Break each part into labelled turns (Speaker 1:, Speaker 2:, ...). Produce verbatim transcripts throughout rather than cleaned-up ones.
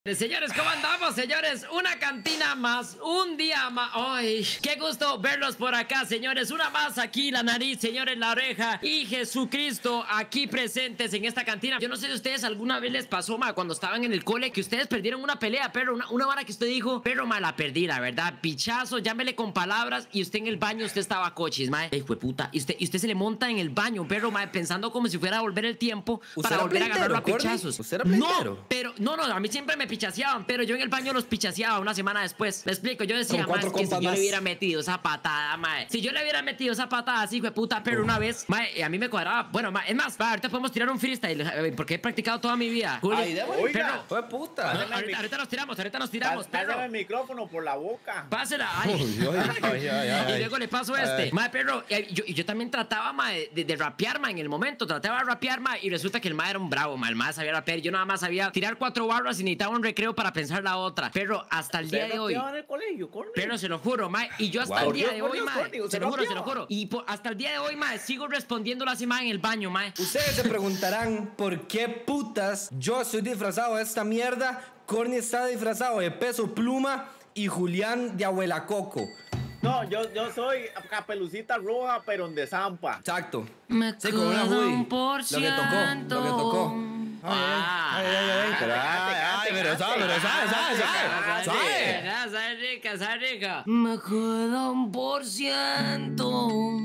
Speaker 1: Señores, ¿cómo andamos, señores? Una cantina más, un día más. ¡Ay! ¡Qué gusto verlos por acá, señores! Una más aquí, la nariz, señores, la oreja y Jesucristo aquí presentes en esta cantina. Yo no sé si a ustedes alguna vez les pasó, ma, cuando estaban en el cole, que ustedes perdieron una pelea, pero una, una vara que usted dijo, pero ma, la perdí, la verdad. Pichazo, llámele con palabras, y usted en el baño, usted estaba cochis, ma. ¡Ey, fue puta! Y usted, y usted se le monta en el baño, pero ma, pensando como si fuera a volver el tiempo para volver a agarrarlo a pichazos.
Speaker 2: ¿Usted era pleitero?
Speaker 1: No, pero, no, no, a mí siempre me pichaseaban, pero yo en el baño los pichaseaba una semana después. Me explico, yo decía, más que si yo le hubiera metido esa patada, mae. Si yo le hubiera metido esa patada así, fue puta, pero Uf. una vez, mae, a mí me cuadraba. Bueno, mae, es más, va, ahorita podemos tirar un freestyle, porque he practicado toda mi vida. Juli,
Speaker 2: Ay, de
Speaker 1: pero,
Speaker 2: fue puta.
Speaker 1: No, ahorita, ahorita nos tiramos, ahorita nos tiramos,
Speaker 3: Pásame
Speaker 1: perro.
Speaker 3: el micrófono por la boca.
Speaker 1: Pásela, ay.
Speaker 2: Uy, ay, ay, ay, ay.
Speaker 1: Y luego le paso este. Mae, perro, y yo, y yo también trataba, mae, de, de rapear, mae, en el momento. Trataba de rapear, mae, y resulta que el mae era un bravo, mae. El mae sabía rapear. Yo nada más sabía tirar cuatro barras y necesitaba un recreo para pensar la otra. Pero hasta el día de hoy.
Speaker 3: En el colegio,
Speaker 1: pero se lo juro, mae. Y yo hasta
Speaker 2: Wow.
Speaker 1: el día de
Speaker 3: Por
Speaker 1: hoy,
Speaker 3: Dios,
Speaker 1: mae.
Speaker 3: por Dios,
Speaker 1: Se lo juro, se lo
Speaker 3: rapeaba.
Speaker 1: juro. Y po- hasta el día de hoy, mae, sigo respondiendo así, mae, en el baño, mae.
Speaker 2: Ustedes se preguntarán por qué putas yo estoy disfrazado de esta mierda, Corny está disfrazado de Peso Pluma y Julián de Abuela Coco.
Speaker 3: No, yo, yo soy Caperucita Roja, pero en de Zampa.
Speaker 2: Exacto.
Speaker 1: Me
Speaker 2: Sí, con una
Speaker 1: queda
Speaker 2: hoodie.
Speaker 1: un por
Speaker 2: Lo que tocó, lo que tocó.
Speaker 1: Ah.
Speaker 2: Ay, ay, ay, ay, pero, ay, ay, pero sabe, pero sabe, sabe, sabe, sabe.
Speaker 1: Sabe, sabe rica, sabe rica. Me queda un por ciento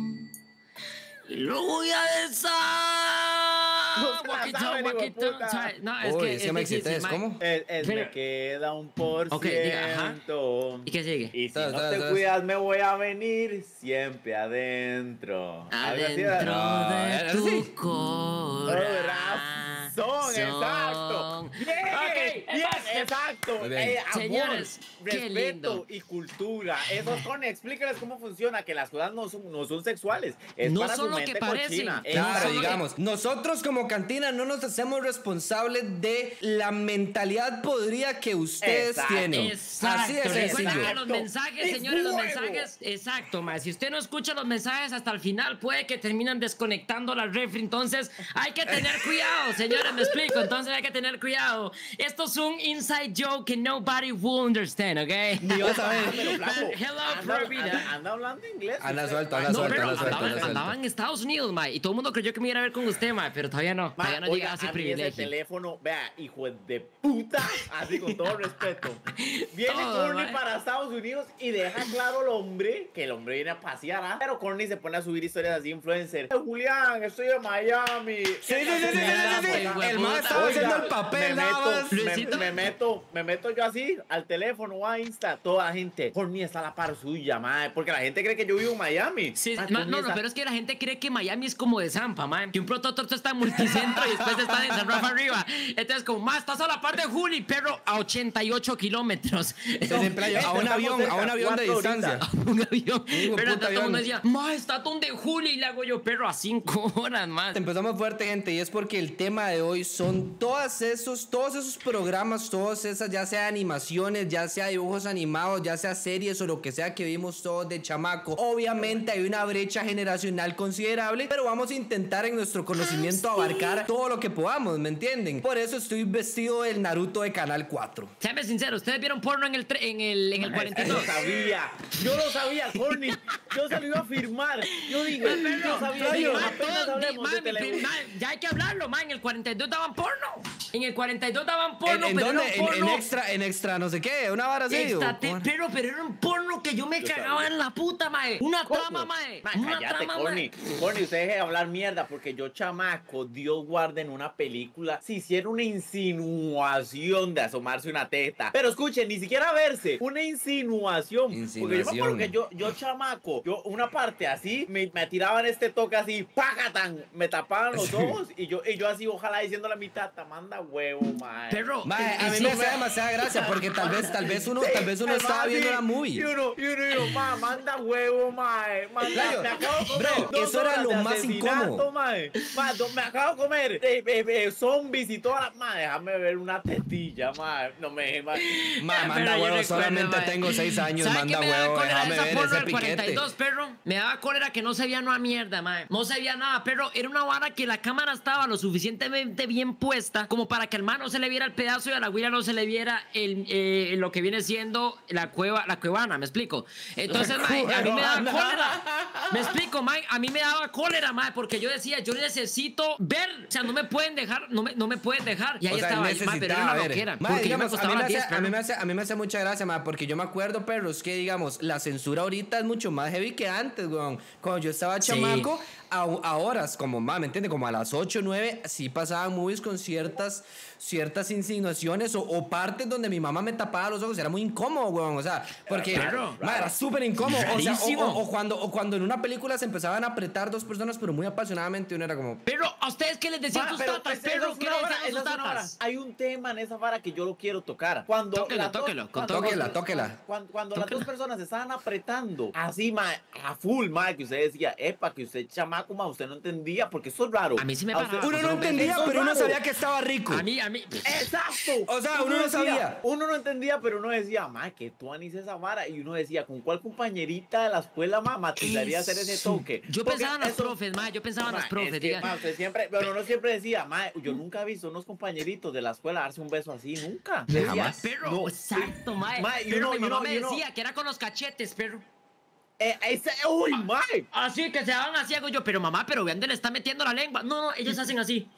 Speaker 1: y lo voy a desar.
Speaker 3: No se la
Speaker 1: Guaquitón,
Speaker 3: sabe, hijo de
Speaker 1: guaquitón.
Speaker 3: puta.
Speaker 1: Sabe, no, es
Speaker 2: Uy,
Speaker 1: que
Speaker 2: es que
Speaker 1: es
Speaker 2: me
Speaker 1: difícil,
Speaker 2: excité, ¿es
Speaker 1: mae.
Speaker 2: cómo?
Speaker 3: Es, es
Speaker 1: Pero-
Speaker 3: me queda un por
Speaker 1: Ok, diga, ajá.
Speaker 3: ciento.
Speaker 1: ¿Y qué sigue?
Speaker 3: Y si
Speaker 2: Está,
Speaker 3: no
Speaker 2: está,
Speaker 3: te
Speaker 2: está.
Speaker 3: cuidas, me voy a venir siempre adentro. Algo así,
Speaker 1: Adentro
Speaker 3: ¿verdad?
Speaker 2: No,
Speaker 1: de
Speaker 2: era
Speaker 1: tu
Speaker 2: así.
Speaker 1: corazón.
Speaker 3: Son, exacto. Bien,
Speaker 1: Ok,
Speaker 3: bien,
Speaker 1: basta.
Speaker 3: exacto.
Speaker 2: Muy bien.
Speaker 3: Eh, amor,
Speaker 1: Señores, qué
Speaker 3: respeto
Speaker 1: lindo.
Speaker 3: y cultura. Eso es con, explícales cómo funciona, que las cosas no son, no son sexuales. Es
Speaker 1: No
Speaker 3: para
Speaker 1: son
Speaker 3: su
Speaker 1: lo que
Speaker 3: mente
Speaker 1: parecen.
Speaker 3: cochina.
Speaker 2: Claro,
Speaker 1: Eso es lo que-
Speaker 2: digamos, nosotros como cantina no nos hacemos responsables de la mentalidad podrida que ustedes
Speaker 3: Exacto.
Speaker 2: tienen.
Speaker 1: Exacto.
Speaker 2: Así de
Speaker 1: Recuerden
Speaker 2: sencillo.
Speaker 1: que los mensajes,
Speaker 3: ¡Es
Speaker 1: señores, los
Speaker 3: fuego!
Speaker 1: mensajes. Exacto, ma. Si usted no escucha los mensajes hasta el final, puede que terminan desconectando la refri. Entonces, hay que tener cuidado, señores. Me explico. Entonces, hay que tener cuidado. Esto es un inside joke que nobody will understand, ¿ok?
Speaker 2: Ni vas a ver.
Speaker 3: Ah, pero, flaco,
Speaker 1: Hello,
Speaker 3: anda,
Speaker 1: Florida.
Speaker 3: anda, anda hablando inglés.
Speaker 2: Anda
Speaker 3: usted.
Speaker 2: suelto, anda
Speaker 1: No,
Speaker 2: suelto,
Speaker 1: pero
Speaker 2: anda suelto,
Speaker 1: andaba,
Speaker 2: anda suelto.
Speaker 1: andaba en Estados Unidos, ma. Y todo el mundo creyó que me iba a ver con usted, ma. Pero todavía no.
Speaker 3: Ma,
Speaker 1: Todavía no
Speaker 3: oiga,
Speaker 1: llega a ese
Speaker 3: a mí ese
Speaker 1: privilegio.
Speaker 3: teléfono, vea, hijo de puta, así con todo respeto. Viene
Speaker 1: Todo,
Speaker 3: Corny
Speaker 1: ma.
Speaker 3: para Estados Unidos y deja claro al hombre que el hombre viene a pasear, ¿ah? Pero Corny se pone a subir historias así, influencer. Eh, Julián, estoy en Miami.
Speaker 2: Sí, sí, sí, sí, sí, sí, sí. El man estaba
Speaker 3: Oiga,
Speaker 2: haciendo el papel,
Speaker 3: me
Speaker 2: nada
Speaker 3: meto,
Speaker 2: más.
Speaker 3: me,
Speaker 1: Luisito.
Speaker 3: me meto, me meto yo así al teléfono o a Insta, toda la gente, Corny está a la par suya, madre, porque la gente cree que yo vivo en Miami.
Speaker 1: Sí,
Speaker 3: Ma,
Speaker 1: ma-
Speaker 3: Corny
Speaker 1: no, no,
Speaker 3: está-
Speaker 1: pero es que la gente cree que Miami es como de Zampa, man. Que un prototorto está en Multicentro y después está en San Rafa arriba. Entonces, como, más estás a la par de Juli, pero a ochenta y ocho kilómetros.
Speaker 2: Desde playa, a un
Speaker 3: Estamos
Speaker 2: avión,
Speaker 3: cerca,
Speaker 2: a un avión de
Speaker 3: cuatro
Speaker 2: distancia.
Speaker 3: horitas.
Speaker 1: Un avión.
Speaker 2: Hijo de
Speaker 1: Pero
Speaker 2: puta
Speaker 1: todo el mundo
Speaker 2: avión.
Speaker 1: decía, ma, está donde Juli. Y le hago yo, perro, a cinco horas más.
Speaker 2: Empezamos fuerte, gente, y es porque el tema de hoy son todos esos, todos esos programas, todas esas, ya sea animaciones, ya sea dibujos animados, ya sea series o lo que sea que vimos todos de chamaco. Obviamente hay una brecha generacional considerable, pero vamos a intentar en nuestro conocimiento abarcar todo lo que podamos, ¿me entienden? Por eso estoy vestido del Naruto de Canal cuatro.
Speaker 1: Séame sincero, ¿ustedes vieron porno en el, tre- en el, en el cuarenta y
Speaker 3: Yo
Speaker 1: dos?
Speaker 3: lo sabía, yo lo sabía, Corny. Yo se lo iba a firmar. Yo dije, yo sabía.
Speaker 1: Di,
Speaker 3: Yo,
Speaker 1: ma,
Speaker 3: apenas
Speaker 1: todo- di,
Speaker 3: hablemos
Speaker 1: ma,
Speaker 3: de
Speaker 1: mi pri-
Speaker 3: televisión.
Speaker 1: ma, ya hay que hablarlo, man. En el cuarenta y dos daban porno. En el cuarenta y dos daban porno,
Speaker 2: ¿En, en
Speaker 1: pero
Speaker 2: dónde?
Speaker 1: era
Speaker 2: En,
Speaker 1: un
Speaker 2: en
Speaker 1: porno.
Speaker 2: extra, en extra, no sé qué, una vara así. o-
Speaker 1: Estate-
Speaker 2: ¿cómo?
Speaker 1: pero, pero era un porno que yo me cagaba en la puta, mae. Una
Speaker 3: ¿Cómo?
Speaker 1: trama, mae.
Speaker 3: Ma,
Speaker 1: Una
Speaker 3: cállate,
Speaker 1: trama,
Speaker 3: Corny.
Speaker 1: mae.
Speaker 3: Corny, usted deje de hablar mierda porque yo, chamaco, Dios guarde en una película, si hiciera una insinuación de asomarse una teta. Pero escuchen, ni siquiera verse, una insinuación. Porque yo me acuerdo que yo, yo chamaco, yo una parte así, me, me tiraban este toque así, ¡pacatan! Me tapaban los ojos y yo, y yo así, ojalá diciendo la mitad, manda huevo, mae.
Speaker 1: Perro,
Speaker 2: Mae,
Speaker 1: eh,
Speaker 2: a mí
Speaker 1: sí,
Speaker 2: me hace demasiada gracia porque tal vez, tal vez uno, tal vez uno
Speaker 3: Sí,
Speaker 2: estaba
Speaker 3: mae,
Speaker 2: viendo
Speaker 3: sí.
Speaker 2: la movie.
Speaker 3: Y uno, y uno, y uno, ma, manda huevo, mae. Manda,
Speaker 2: Claro.
Speaker 3: me acabo de comer
Speaker 2: Bro,
Speaker 3: dos
Speaker 2: eso era
Speaker 3: horas
Speaker 2: lo
Speaker 3: de
Speaker 2: más
Speaker 3: asesinato,
Speaker 2: incómodo.
Speaker 3: mae. Ma, do- me acabo de comer eh, eh, eh, zombies y todas las. Ma, déjame ver una tetilla, mae. No me. Ma,
Speaker 2: Ma,
Speaker 1: Pero
Speaker 2: manda
Speaker 1: yo
Speaker 2: huevo,
Speaker 1: recuerdo,
Speaker 2: solamente
Speaker 1: mae.
Speaker 2: tengo seis años,
Speaker 1: ¿Sabe
Speaker 2: manda
Speaker 1: qué me daba
Speaker 2: huevo,
Speaker 1: cólera
Speaker 2: déjame
Speaker 1: esa
Speaker 2: ver
Speaker 1: porno
Speaker 2: ese
Speaker 1: del cuarenta y
Speaker 2: piquete.
Speaker 1: dos, perro? Me daba cólera que no se veía una mierda, mae. No se veía nada, pero era una vara que la cámara estaba lo suficientemente bien puesta como como para que al man no se le viera el pedazo y a la güira no se le viera el, eh, lo que viene siendo la cueva, la cuevana, ¿me explico? Entonces, mae, a mí me daba cólera. Me explico, mae, a mí me daba cólera, mae, porque yo decía, yo necesito ver, o sea, no me pueden dejar, no me, no me pueden dejar. Y ahí
Speaker 2: O sea,
Speaker 1: estaba,
Speaker 2: él
Speaker 1: mae, pero era
Speaker 2: necesitaba
Speaker 1: una
Speaker 2: ver.
Speaker 1: loquera.
Speaker 2: Mae,
Speaker 1: Porque yo me
Speaker 2: digamos, a,
Speaker 1: acostaba
Speaker 2: mí
Speaker 1: a
Speaker 2: me
Speaker 1: las
Speaker 2: hace,
Speaker 1: diez,
Speaker 2: a,
Speaker 1: pero
Speaker 2: mí
Speaker 1: no.
Speaker 2: me hace, a mí me hace mucha gracia, mae, porque yo me acuerdo, perros, que digamos, la censura ahorita es mucho más heavy que antes, weón. Cuando yo estaba
Speaker 1: Sí.
Speaker 2: chamaco, a, a horas, como, mae, ¿me entiendes? Como a las ocho, nueve, sí pasaban movies con ciertas, ciertas insinuaciones o, o partes donde mi mamá me tapaba los ojos. Era muy incómodo, weón. O sea, porque,
Speaker 1: Claro.
Speaker 2: mae, era súper incómodo. O, sea, o,
Speaker 1: Rarísimo.
Speaker 2: o, o cuando, o cuando en una película se empezaban a apretar dos personas, pero muy apasionadamente, uno era como...
Speaker 1: Pero, ¿a ustedes qué les decían
Speaker 3: Ma,
Speaker 1: sus
Speaker 3: pero
Speaker 1: tatas,
Speaker 3: esa- esa
Speaker 1: perro?
Speaker 3: es
Speaker 1: ¿Qué
Speaker 3: una
Speaker 1: les
Speaker 3: vara,
Speaker 1: decían sus
Speaker 3: esa es una vara.
Speaker 1: tatas?
Speaker 3: Hay un tema en esa vara que yo lo quiero tocar. Cuando
Speaker 1: Tóquelo,
Speaker 3: las dos-
Speaker 1: tóquelo, con
Speaker 3: cuando-
Speaker 1: todo
Speaker 2: Tóquela,
Speaker 3: cuando-
Speaker 2: tóquela.
Speaker 3: Cuando, cuando las
Speaker 1: Tóquela.
Speaker 3: dos personas se estaban apretando, así, ma, a full, ma, que usted decía, epa, que usted chamaco, ma, usted no entendía, porque eso es raro.
Speaker 1: A mí sí me
Speaker 3: A usted-
Speaker 1: paraba.
Speaker 2: Uno no
Speaker 1: Eso
Speaker 2: entendía,
Speaker 3: es
Speaker 2: pero uno
Speaker 3: raro.
Speaker 2: sabía que estaba rico.
Speaker 1: A mí, a mí...
Speaker 3: Exacto.
Speaker 2: O sea, uno no
Speaker 3: decía-
Speaker 2: sabía.
Speaker 3: Uno no entendía, pero uno decía, ma, que tú anís esa vara. Y uno decía, ¿con cuál compañerita de la escuela, ma, matizaría hacer ese
Speaker 1: Eso.
Speaker 3: toque?
Speaker 1: Yo
Speaker 3: Porque
Speaker 1: pensaba en las
Speaker 3: eso-
Speaker 1: profes, ma, yo pensaba en
Speaker 3: Ma,
Speaker 1: las profes,
Speaker 3: es que,
Speaker 1: diga.
Speaker 3: ma, usted siempre, pero uno siempre decía, ma, yo nunca he visto unos compañeritos de la escuela darse un beso así, nunca. Decía,
Speaker 2: Jamás.
Speaker 1: Perro,
Speaker 3: no,
Speaker 1: exacto, mae.
Speaker 3: Ma, y
Speaker 1: Pero
Speaker 3: uno-
Speaker 1: mi
Speaker 3: y
Speaker 1: mamá
Speaker 3: uno-
Speaker 1: me
Speaker 3: y uno-
Speaker 1: decía que era con los cachetes, perro.
Speaker 3: eh, ese, uy, ma.
Speaker 1: Así que se daban así, hago yo, pero mamá, pero vean dónde le está metiendo la lengua. No, no, ellos hacen así.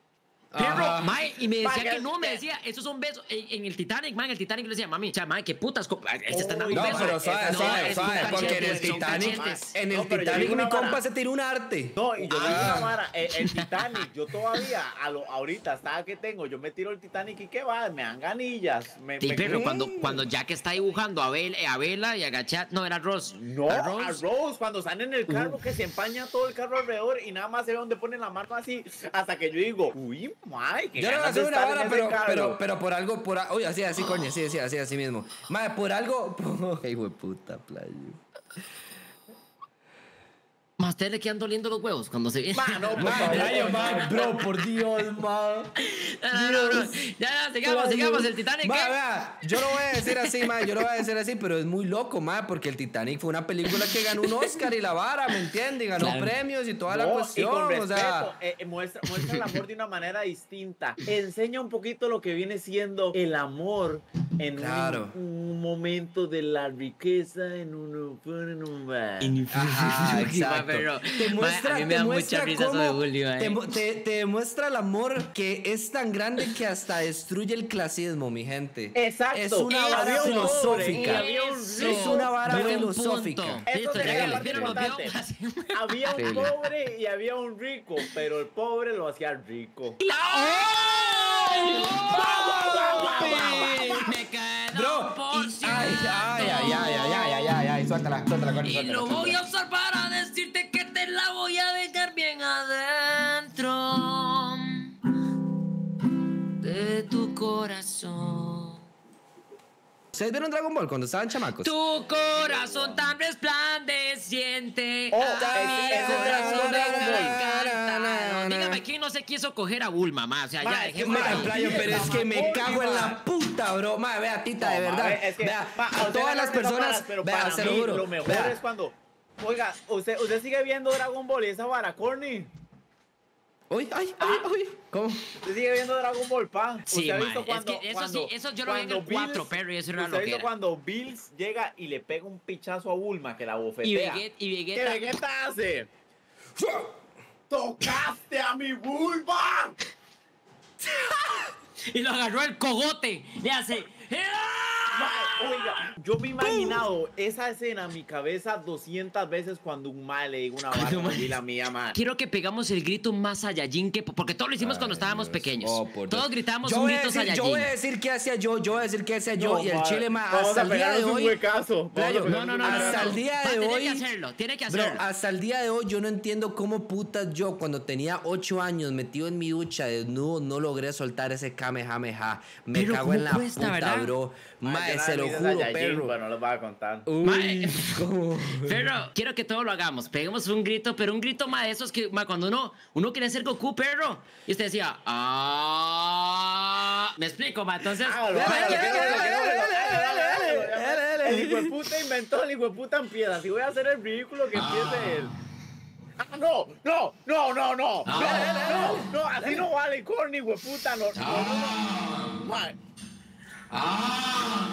Speaker 1: Perro,
Speaker 2: Ajá.
Speaker 1: mae, y me decía
Speaker 3: Pa'
Speaker 1: que
Speaker 3: que-
Speaker 1: no, me decía, esos son besos. En, en el Titanic, mae, en el Titanic le decía, mami, cha, mae, qué putas, co- ah, él se está dando un
Speaker 2: No,
Speaker 1: beso.
Speaker 2: pero suave,
Speaker 1: No,
Speaker 2: suave,
Speaker 1: es con
Speaker 2: suave, porque en el
Speaker 1: cachetes, son
Speaker 2: Titanic,
Speaker 1: cachetes.
Speaker 2: en el
Speaker 3: No, pero yo
Speaker 2: Titanic
Speaker 3: digo
Speaker 2: mi
Speaker 3: una
Speaker 2: compa
Speaker 3: vara.
Speaker 2: se tiró un arte.
Speaker 3: No, y yo digo
Speaker 2: Ah.
Speaker 3: una vara, el, el Titanic, yo todavía, a lo, ahorita, hasta que tengo, yo me tiro el Titanic y qué va, me dan ganillas. Me,
Speaker 1: Sí,
Speaker 3: me-
Speaker 1: pero cuando, cuando Jack está dibujando a, Bel, a Bella y a Gachat, no, era Ross.
Speaker 3: No,
Speaker 1: ¿A
Speaker 3: a
Speaker 1: Ross?
Speaker 3: Rose, cuando están en el carro que se empaña todo el carro alrededor y nada más se ve donde ponen la mano así, hasta que yo digo, uy, my, que
Speaker 2: Yo le voy a
Speaker 3: ganas de
Speaker 2: hacer una
Speaker 3: estar
Speaker 2: vara,
Speaker 3: en ese
Speaker 2: pero,
Speaker 3: carro.
Speaker 2: pero, pero por algo, por a- uy, así, así, coño, así, así, así, así mismo. Madre, por algo, hijo de puta, playo.
Speaker 1: Más ustedes le quedan doliendo los huevos cuando se viene.
Speaker 3: Ma, no, por
Speaker 2: Madre,
Speaker 3: favor.
Speaker 2: playo, madre, bro, por Dios, madre.
Speaker 1: No, no, no, no. Ya, ya, sigamos, sigamos. El Titanic,
Speaker 2: Ma,
Speaker 1: ¿qué?
Speaker 2: vea, yo lo voy a decir así, ma, yo lo voy a decir así, pero es muy loco, ma, porque el Titanic fue una película que ganó un Oscar y la vara, ¿me entiendes? Y ganó
Speaker 1: Claro.
Speaker 2: premios y toda la
Speaker 3: No,
Speaker 2: cuestión,
Speaker 3: y con respeto,
Speaker 2: o sea.
Speaker 3: eh, eh, muestra, muestra el amor de una manera distinta. Enseña un poquito lo que viene siendo el amor en
Speaker 2: Claro.
Speaker 3: un, un momento de la riqueza, en un... En un
Speaker 2: Ajá, exacto.
Speaker 1: Pero,
Speaker 2: te
Speaker 1: ma,
Speaker 2: muestra,
Speaker 1: a mí me
Speaker 2: te
Speaker 1: da
Speaker 2: muestra
Speaker 1: mucha risa eso
Speaker 2: cómo-
Speaker 1: de Julio, eh.
Speaker 2: te, mu- te- te demuestra el amor que es tan grande que hasta destruye el clasismo, mi gente.
Speaker 3: Exacto.
Speaker 2: Es una
Speaker 3: Eso,
Speaker 2: vara
Speaker 3: había un pobre,
Speaker 2: filosófica.
Speaker 3: y había un
Speaker 2: Es
Speaker 3: rico.
Speaker 2: una vara
Speaker 1: Buen
Speaker 2: filosófica.
Speaker 1: punto.
Speaker 3: Eso
Speaker 1: Listo,
Speaker 3: sería
Speaker 1: ya
Speaker 3: la
Speaker 1: les
Speaker 3: parte
Speaker 1: vieron los
Speaker 3: importante.
Speaker 1: videos.
Speaker 3: Había un
Speaker 2: Tele.
Speaker 3: pobre y había un rico, pero el pobre lo hacía rico.
Speaker 1: ¡Ay!
Speaker 3: ¡Papi!
Speaker 1: Me quedo
Speaker 2: Bro,
Speaker 1: por
Speaker 2: y- ay, ay, ay, ay, ay, ay, ay, ay, ay, suéltala, suéltala, Connie,
Speaker 1: Y
Speaker 2: suéltala,
Speaker 1: lo voy a
Speaker 2: suéltala.
Speaker 1: usar para decirte que te la voy a dejar bien adentro de tu corazón.
Speaker 2: ¿Ustedes vieron Dragon Ball cuando estaban chamacos?
Speaker 1: Tu corazón tan resplandeciente.
Speaker 3: Oh,
Speaker 1: a mi
Speaker 3: ese- ese
Speaker 1: corazón
Speaker 3: Dragon Ball.
Speaker 1: encantado. Dígame, ¿quién no se quiso coger a Bulma, mamá? O sea,
Speaker 3: Ma,
Speaker 1: ya,
Speaker 3: es que
Speaker 1: dejémoslo
Speaker 2: Ma,
Speaker 1: ahí.
Speaker 2: playo, pero es que me cago en la puta, bro. Ma, vea, Tita, de
Speaker 3: No, ma,
Speaker 2: verdad.
Speaker 3: ve, es que,
Speaker 2: Vea,
Speaker 3: ma,
Speaker 2: a
Speaker 3: usted
Speaker 2: todas
Speaker 3: le
Speaker 2: las
Speaker 3: hace esas
Speaker 2: personas,
Speaker 3: varas, pero
Speaker 2: vea,
Speaker 3: para
Speaker 2: se lo
Speaker 3: mí,
Speaker 2: juro.
Speaker 3: Lo mejor
Speaker 2: vea.
Speaker 3: es cuando, oiga, usted, usted sigue viendo Dragon Ball y esa vara, Corny.
Speaker 2: Uy, ay, ay, uy. ¿Cómo?
Speaker 3: Usted sigue viendo Dragon Ball, pa.
Speaker 1: Sí,
Speaker 3: ¿Usted ha
Speaker 1: ma,
Speaker 3: visto
Speaker 1: es
Speaker 3: cuando,
Speaker 1: que eso
Speaker 3: cuando-
Speaker 1: sí, eso yo lo vi en el
Speaker 3: cuando
Speaker 1: cuatro,
Speaker 3: Bills-
Speaker 1: Perry, eso era
Speaker 3: ¿Usted ha visto
Speaker 1: loquera.
Speaker 3: cuando Bills llega y le pega un pichazo a Bulma que la
Speaker 1: Y
Speaker 3: bofetea?
Speaker 1: Vegeta, y
Speaker 3: ¿Qué
Speaker 1: Vegeta,
Speaker 3: Vegeta hace? ¡Tocaste a mi Bulma!
Speaker 1: y lo agarró el cogote. Le hace.
Speaker 3: Mae, oiga, yo me he imaginado esa escena en mi cabeza doscientas veces cuando un mae le diga una vara
Speaker 1: Cuando un mae-
Speaker 3: y la mía, man.
Speaker 1: Quiero que pegamos el grito más Saiyajin que. Porque todos lo hicimos cuando
Speaker 2: Ay,
Speaker 1: estábamos
Speaker 2: Dios.
Speaker 1: pequeños.
Speaker 2: Oh, por Dios.
Speaker 1: Todos gritábamos
Speaker 2: Yo
Speaker 1: un
Speaker 2: voy a
Speaker 1: grito
Speaker 2: decir- Yo voy a
Speaker 1: Saiyajin.
Speaker 2: decir qué hacía yo, yo voy a decir qué hacía yo.
Speaker 3: No,
Speaker 2: y el
Speaker 3: mae,
Speaker 2: chile, ma,
Speaker 3: vamos
Speaker 2: hasta
Speaker 3: a
Speaker 2: el día de
Speaker 3: pegarnos un
Speaker 2: hoy.
Speaker 3: huecazo, vamos a
Speaker 2: Playo,
Speaker 3: pegarnos
Speaker 1: No, no, no, no.
Speaker 2: hasta
Speaker 1: no.
Speaker 2: el día
Speaker 1: Va,
Speaker 2: de
Speaker 1: tiene
Speaker 2: hoy.
Speaker 1: que hacerlo, tiene que
Speaker 2: Bro,
Speaker 1: hacerlo.
Speaker 2: hasta el día de hoy yo no entiendo cómo putas yo cuando tenía ocho años metido en mi ducha desnudo no logré soltar ese kamehameha. Me
Speaker 1: Pero
Speaker 2: cago en
Speaker 1: ¿cómo
Speaker 2: la
Speaker 1: cuesta,
Speaker 2: puta,
Speaker 1: verdad?
Speaker 2: bro.
Speaker 3: Mae,
Speaker 2: Mae,
Speaker 3: yo
Speaker 2: se
Speaker 3: nada
Speaker 2: lo
Speaker 3: me hice
Speaker 2: juro,
Speaker 3: Saiyajin,
Speaker 2: perro.
Speaker 3: pero no les voy a contar.
Speaker 2: Uy, ¿cómo?
Speaker 1: Pero quiero que todos lo hagamos. Peguemos un grito, pero un grito más de esos que ma, cuando uno, uno quiere ser Goku, perro. Y usted decía, ah. Me explico, ma. Entonces.
Speaker 3: Hágalo,
Speaker 2: Dale,
Speaker 3: hágalo,
Speaker 2: dale,
Speaker 3: que no,
Speaker 2: dale,
Speaker 3: que no,
Speaker 2: dale,
Speaker 3: que no,
Speaker 2: dale,
Speaker 3: hágalo,
Speaker 2: dale,
Speaker 3: hágalo,
Speaker 2: dale,
Speaker 3: hágalo.
Speaker 2: dale.
Speaker 3: El hijo de puta inventó, el hijo de puta empieza. Si voy a hacer el ridículo, que empiece él. Ah, no, no, no, no, no.
Speaker 1: Ah.
Speaker 3: No, no, así no vale, corny, hueputa. No, no, no, no. Mae.
Speaker 1: Ah.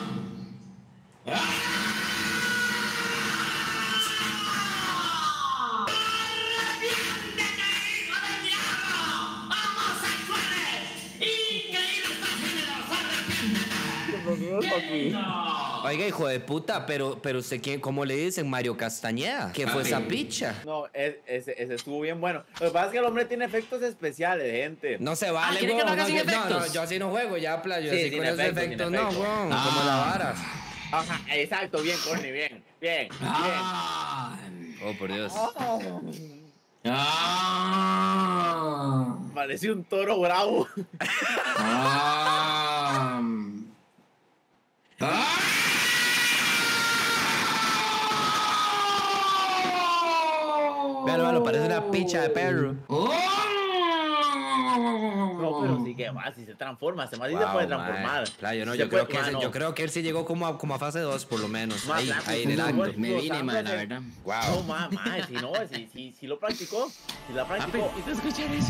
Speaker 2: Oiga, hijo de puta, pero, pero usted, ¿quién, ¿cómo le dicen? Mario Castañeda. ¿Qué fue esa picha?
Speaker 3: No, es- ese, ese estuvo bien bueno. Lo que pasa es que el hombre tiene efectos especiales, gente.
Speaker 2: No se vale,
Speaker 1: ¿quiere que
Speaker 2: weón.
Speaker 1: lo haga
Speaker 2: No,
Speaker 1: sin
Speaker 2: yo- no, no,
Speaker 1: efectos?
Speaker 2: yo así no juego, ya, playo.
Speaker 3: Sí,
Speaker 2: así
Speaker 3: sin
Speaker 2: con esos
Speaker 3: efectos, sin
Speaker 2: efectos, no,
Speaker 3: efectos.
Speaker 2: weón.
Speaker 1: Ah.
Speaker 2: Como la vara.
Speaker 3: Ajá, exacto, bien, corny, bien, bien,
Speaker 1: Ah.
Speaker 2: Oh, por Dios.
Speaker 3: bien.
Speaker 1: Ah.
Speaker 3: Parece un toro bravo.
Speaker 1: Ah. Ah.
Speaker 2: Véalo, véalo, parece una picha de perro.
Speaker 3: No, pero sí que más, si se transforma, se más sí se
Speaker 2: Wow,
Speaker 3: puede
Speaker 2: mae.
Speaker 3: transformar.
Speaker 2: Playo, no,
Speaker 3: Se
Speaker 2: yo,
Speaker 3: puede-
Speaker 2: creo que ese-
Speaker 3: mano.
Speaker 2: yo creo que él sí llegó como a, como a fase dos, por lo menos.
Speaker 3: Más
Speaker 2: Ahí,
Speaker 3: blanco,
Speaker 2: ahí en el
Speaker 3: como
Speaker 2: acto.
Speaker 3: bueno.
Speaker 1: Me vine,
Speaker 3: Los
Speaker 1: man, la
Speaker 3: ángeles.
Speaker 1: verdad.
Speaker 3: No,
Speaker 2: Wow.
Speaker 3: ma, ma, si no, si, si, si lo practicó, si la practicó.
Speaker 1: ¿Y te escuchar eso?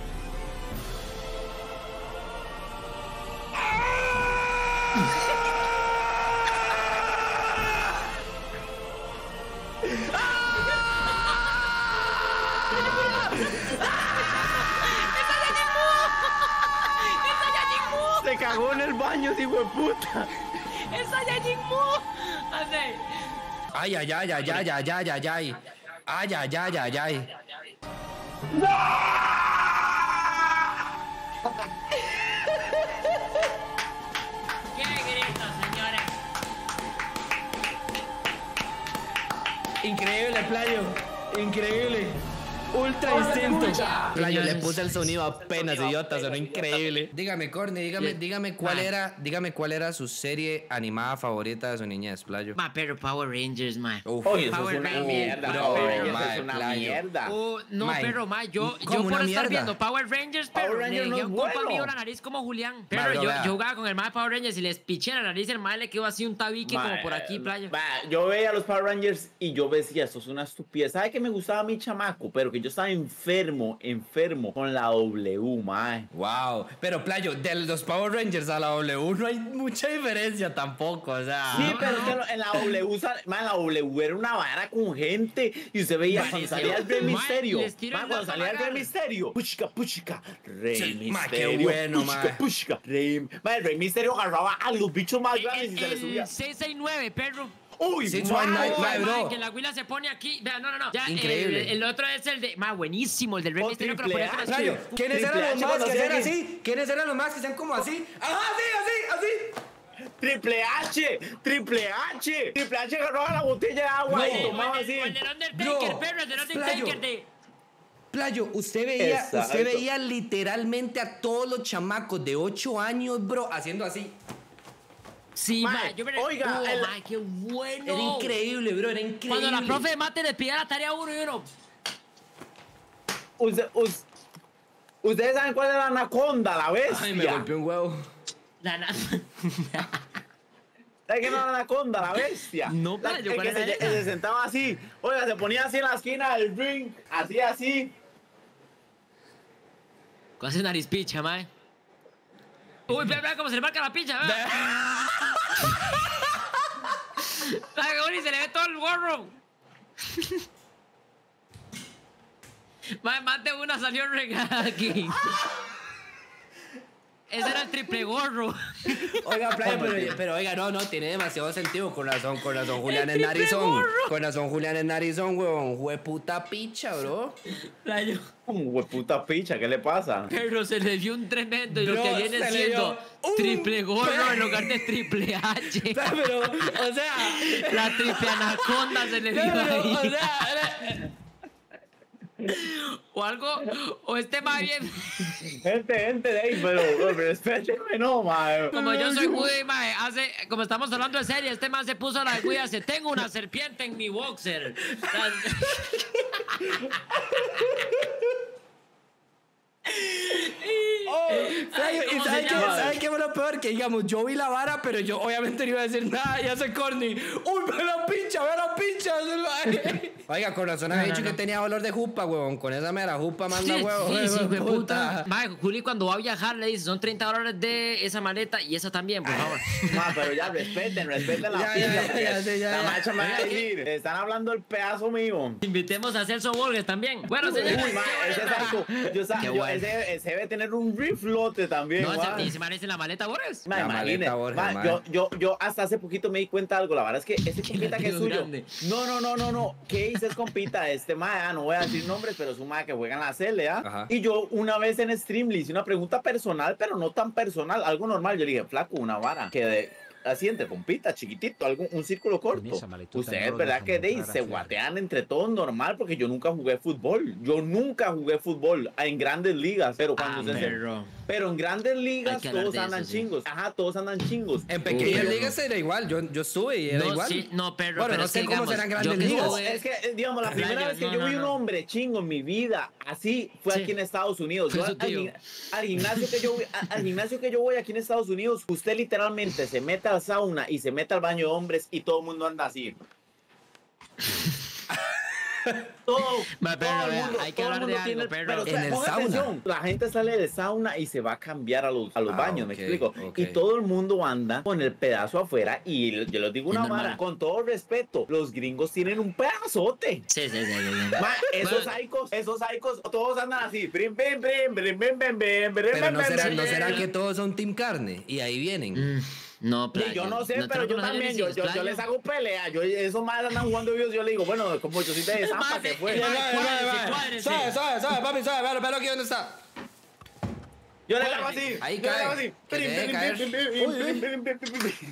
Speaker 3: Se cagó en el baño, hijo de puta.
Speaker 1: ¡Esa ya llegó! Así.
Speaker 2: Ay, ay, ay, ay, ay, ay, ay, ay, ay. Ay, ay, ay, ay, ay.
Speaker 1: ¡Qué grito, señores!
Speaker 2: Increíble, Playo. Increíble. Ultra instinto. Playo, le
Speaker 1: Señores.
Speaker 2: puse el sonido apenas, idiota, sonó increíble. Dígame, Corny, dígame,
Speaker 1: Sí.
Speaker 2: dígame cuál
Speaker 1: Ma.
Speaker 2: era, dígame cuál era su serie animada favorita de su niñez, Playo.
Speaker 1: Ma, pero Power Rangers, ma.
Speaker 2: Uf.
Speaker 3: Oye, eso
Speaker 1: Power
Speaker 3: es una
Speaker 1: Rangers.
Speaker 3: mierda.
Speaker 2: Bro,
Speaker 3: Power Rangers
Speaker 2: mae,
Speaker 3: es una
Speaker 2: playo.
Speaker 3: mierda.
Speaker 1: Oh, no,
Speaker 2: Mae,
Speaker 1: pero ma, yo,
Speaker 2: ¿cómo
Speaker 1: yo por
Speaker 2: una
Speaker 1: estar
Speaker 2: mierda?
Speaker 1: viendo Power Rangers, pero
Speaker 3: Power
Speaker 1: le
Speaker 3: Rangers no
Speaker 1: dejé
Speaker 3: es
Speaker 1: un compa
Speaker 3: bueno.
Speaker 1: mío la nariz como Julián.
Speaker 2: Ma,
Speaker 1: Pero
Speaker 2: bro,
Speaker 1: yo,
Speaker 2: vea.
Speaker 1: yo jugaba con el mae Power Rangers y les piché la nariz, el mae le quedó así un tabique
Speaker 3: Ma,
Speaker 1: como por aquí,
Speaker 3: eh,
Speaker 1: playa.
Speaker 3: ma, yo veía a los Power Rangers y yo decía, esto es una estupidez. ¿Sabe que me gustaba mi chamaco? Pero que yo estaba enfermo, enfermo con la W, mae.
Speaker 2: Wow, pero Playo, de los Power Rangers a la W no hay mucha diferencia tampoco, o sea.
Speaker 3: Sí, pero es que en la W, sal- ma, en la W era una vara con gente y usted veía cuando
Speaker 1: Buenísimo.
Speaker 3: salía el Rey
Speaker 1: Ma,
Speaker 3: Misterio.
Speaker 1: les tiro
Speaker 3: Ma,
Speaker 1: el
Speaker 3: cuando
Speaker 1: lazo
Speaker 3: salía el Rey
Speaker 1: magar.
Speaker 3: Misterio. Puchica, puchica, Rey
Speaker 2: Sí, ma,
Speaker 3: Misterio.
Speaker 2: qué bueno,
Speaker 3: puchica,
Speaker 2: ma.
Speaker 3: puchica, Rey. Ma, el Rey Misterio agarraba a los bichos más grandes y se les subía.
Speaker 1: El seis seis nueve, perro.
Speaker 3: Uy,
Speaker 2: Sí,
Speaker 3: ma,
Speaker 2: suave,
Speaker 1: Oh,
Speaker 2: Mae,
Speaker 1: mae,
Speaker 2: bro.
Speaker 1: que la huila se pone aquí. Vea, no, no, no. Ya,
Speaker 2: Increíble.
Speaker 1: El, el otro es el de. Más buenísimo, el del Rey
Speaker 3: Oh,
Speaker 1: Misterio que lo
Speaker 3: triple
Speaker 1: ponía
Speaker 3: A.
Speaker 1: con las
Speaker 2: Playo,
Speaker 1: chivas.
Speaker 2: ¿quiénes
Speaker 3: Triple
Speaker 2: eran los
Speaker 3: H
Speaker 2: más
Speaker 3: cuando
Speaker 2: que
Speaker 3: hacía
Speaker 2: hacían
Speaker 3: bien.
Speaker 2: así? ¿Quiénes eran los más que hacían como así? Ajá, así, así, así.
Speaker 3: Triple H, Triple H, Triple H agarraba la botella de agua
Speaker 2: No.
Speaker 3: y tomaba
Speaker 1: O el
Speaker 3: así.
Speaker 1: de- o el del Undertaker,
Speaker 2: Bro,
Speaker 1: perro, el del
Speaker 2: Playo.
Speaker 1: Undertaker de.
Speaker 2: Playo, usted veía,
Speaker 3: Exacto.
Speaker 2: usted veía literalmente a todos los chamacos de ocho años, bro, haciendo así.
Speaker 1: Sí,
Speaker 3: Mae,
Speaker 1: mae, yo me
Speaker 3: oiga,
Speaker 1: oh,
Speaker 3: el-
Speaker 1: mae, qué bueno.
Speaker 2: Era increíble, bro, era increíble.
Speaker 1: Cuando la profe de mate le pide la tarea a uno y uno.
Speaker 3: Usted- us- Ustedes saben cuál es la anaconda, la bestia.
Speaker 2: Ay, me golpeó un huevo.
Speaker 1: La, la-
Speaker 3: ¿Saben qué es la anaconda, la bestia?
Speaker 1: No,
Speaker 3: La-
Speaker 1: playo,
Speaker 3: el
Speaker 1: ¿cuál
Speaker 3: que
Speaker 1: era
Speaker 3: se,
Speaker 1: esa?
Speaker 3: se sentaba así. Oiga, se ponía así en la esquina del ring. Así, así.
Speaker 1: Con esa nariz picha, mae. Uy, vea, vea cómo se le marca la picha, vea. La cagón y se le ve todo el gorro. Mae, más de una salió regada aquí. Ese era el triple gorro.
Speaker 2: Oiga, Playo, pero, pero oiga, no, no, tiene demasiado sentido. Con razón, con razón, Julián es
Speaker 1: triple
Speaker 2: narizón.
Speaker 1: gorro.
Speaker 2: Con razón, Julián es narizón, huevón. Jueputa picha, bro.
Speaker 1: Playo.
Speaker 3: Un hueputa picha, ¿qué le pasa?
Speaker 1: Pero se le dio un tremendo y lo
Speaker 2: Bro,
Speaker 1: que viene
Speaker 2: se le
Speaker 1: siendo
Speaker 2: dio un
Speaker 1: triple gorro
Speaker 2: pe-
Speaker 1: en lugar de triple H.
Speaker 2: Pero, o sea,
Speaker 1: La triple anaconda se le dio
Speaker 2: pero,
Speaker 1: ahí.
Speaker 2: o sea, era-
Speaker 1: O algo, o este más bien.
Speaker 3: Gente, gente de ahí, pero, pero espérenme, no, mae.
Speaker 1: Como yo soy Woody, mae, hace, como estamos hablando de serie, este man se puso la de Woody, hace, tengo una serpiente en mi boxer. O sea,
Speaker 2: Oh,
Speaker 1: Ay,
Speaker 2: ¿y
Speaker 1: ¿cómo
Speaker 2: sabe
Speaker 1: se
Speaker 2: qué,
Speaker 1: llama?
Speaker 2: sabe qué fue lo peor? Que digamos, yo vi la vara, pero yo obviamente no iba a decir nada, ya soy corny. ¡Uy, ve la pincha, ve la pincha! Oiga, con razón había
Speaker 1: No, no,
Speaker 2: dicho
Speaker 1: no.
Speaker 2: que tenía olor de jupa, huevón. Con esa mera jupa manda
Speaker 1: Sí,
Speaker 2: huevo.
Speaker 1: sí, sí,
Speaker 2: huevón,
Speaker 1: güey, puta. Mae, Juli cuando va a viajar le dice, son treinta dólares de esa maleta y esa también, por favor.
Speaker 3: Ma, pero ya respeten, respeten la
Speaker 2: Ya,
Speaker 3: pinta.
Speaker 2: ya,
Speaker 3: porque
Speaker 2: ya, sí, ya,
Speaker 3: la
Speaker 2: ya.
Speaker 3: macha me va a
Speaker 1: Oiga,
Speaker 3: decir, están hablando del pedazo mío.
Speaker 1: Invitemos a Celso Borges también. Bueno, señores.
Speaker 3: Uy, ma, ese psycho, yo, sa-
Speaker 1: Qué
Speaker 3: yo-
Speaker 1: bueno.
Speaker 3: ese, ese debe tener un riflote también,
Speaker 1: No,
Speaker 3: ma.
Speaker 1: ese, se parece la maleta Borges.
Speaker 3: Ma,
Speaker 2: La
Speaker 3: imagine,
Speaker 2: maleta Borja,
Speaker 3: ma,
Speaker 2: ma.
Speaker 3: yo, yo, yo hasta hace poquito me di cuenta de algo. La verdad es que ese
Speaker 1: Que
Speaker 3: compita
Speaker 1: la
Speaker 3: que es
Speaker 1: tengo
Speaker 3: suyo.
Speaker 1: grande.
Speaker 3: No, no, no, no, no. ¿Qué dice es compita? Este ma, ah, no voy a decir nombres, pero es un ma que juega en la Cele, ¿ah?
Speaker 2: Ajá.
Speaker 3: Y yo una vez en stream le hice una pregunta personal, pero no tan personal, algo normal. Yo le dije, flaco, una vara que de. Así entre compita, chiquitito, algún, un círculo corto.
Speaker 4: esa maletota
Speaker 3: Ustedes,
Speaker 4: no lo
Speaker 3: ¿verdad
Speaker 4: dejan
Speaker 3: que de,
Speaker 4: entrar
Speaker 3: se
Speaker 4: así.
Speaker 3: guatean entre todos normal? Porque yo nunca jugué fútbol. Yo nunca jugué fútbol en grandes ligas. Pero cuando
Speaker 1: Ah,
Speaker 3: se-
Speaker 1: perro.
Speaker 3: pero en grandes ligas
Speaker 1: Hay que hablar
Speaker 3: todos
Speaker 1: de eso,
Speaker 3: andan
Speaker 1: sí.
Speaker 3: chingos. Ajá, todos andan chingos.
Speaker 2: En pequeñas
Speaker 1: Uy,
Speaker 2: ligas era igual. Yo, yo estuve y era
Speaker 1: No,
Speaker 2: igual.
Speaker 1: sí, no, perro,
Speaker 2: Bueno,
Speaker 1: pero
Speaker 2: no
Speaker 1: es
Speaker 2: sé
Speaker 1: que,
Speaker 2: cómo
Speaker 1: digamos,
Speaker 2: serán
Speaker 1: yo
Speaker 2: grandes
Speaker 1: que
Speaker 2: ligas.
Speaker 3: No,
Speaker 1: estuve-
Speaker 3: es que, eh, digamos, la primera
Speaker 1: Rayos,
Speaker 3: vez que
Speaker 1: no,
Speaker 3: yo
Speaker 1: no,
Speaker 3: vi un
Speaker 1: no.
Speaker 3: hombre chingo en mi vida, así, fue
Speaker 1: Sí.
Speaker 3: aquí en Estados Unidos.
Speaker 1: Fue
Speaker 3: Yo
Speaker 1: su
Speaker 3: al, al
Speaker 1: tío.
Speaker 3: gim- al gimnasio que yo voy- a- al gimnasio que yo voy aquí en Estados Unidos, usted literalmente se mete al sauna y se mete al baño de hombres y todo el mundo anda así. Todo,
Speaker 1: Ma, pero,
Speaker 3: todo el
Speaker 1: vea,
Speaker 3: mundo,
Speaker 1: hay que
Speaker 3: todo el
Speaker 1: hablar de
Speaker 3: mundo tiene-
Speaker 1: algo, perro.
Speaker 3: pero,
Speaker 2: En el
Speaker 3: ponga
Speaker 2: sauna.
Speaker 3: atención, la gente sale del sauna y se va a cambiar a los, a los
Speaker 2: Ah,
Speaker 3: baños,
Speaker 2: ok,
Speaker 3: me explico.
Speaker 2: ok.
Speaker 3: Y todo el mundo anda con el pedazo afuera y yo les digo
Speaker 1: Es
Speaker 3: una
Speaker 1: normal.
Speaker 3: vara, con todo respeto, los gringos tienen un pedazote.
Speaker 1: Sí, sí, sí, sí, sí.
Speaker 3: Ma, esos
Speaker 1: Ma-
Speaker 3: psicos, esos psicos, todos andan así. Brim, brim, brim, brim, brim, brim, brim, brim,
Speaker 2: Pero no
Speaker 3: brim,
Speaker 2: será,
Speaker 3: brim,
Speaker 2: no
Speaker 3: brim.
Speaker 2: será que todos son Team Carne y ahí vienen.
Speaker 1: Mm, no,
Speaker 3: Sí,
Speaker 1: playo.
Speaker 3: yo no sé,
Speaker 1: No
Speaker 3: pero
Speaker 1: tengo
Speaker 3: yo
Speaker 1: los
Speaker 3: también,
Speaker 1: años
Speaker 3: yo,
Speaker 1: y
Speaker 3: yo, yo
Speaker 1: playo.
Speaker 3: les hago pelea. Yo, esos más andan jugando videos, yo le digo, bueno, como yo soy de Zampa,
Speaker 1: Madre,
Speaker 3: se fue.
Speaker 1: el
Speaker 3: Yo
Speaker 1: madre.
Speaker 2: Suave, suave,
Speaker 1: Cuádrese, cuádrese.
Speaker 2: suave, suave, suave, papi, suave, velo, velo aquí donde está.
Speaker 3: le hago así.
Speaker 2: Ahí
Speaker 3: yo le
Speaker 2: cae.
Speaker 3: hago así.
Speaker 2: Que se deje
Speaker 3: Brim,
Speaker 2: caer.
Speaker 3: brim, brim, brim,
Speaker 2: Uy, uy.
Speaker 3: brim, brim, brim, brim.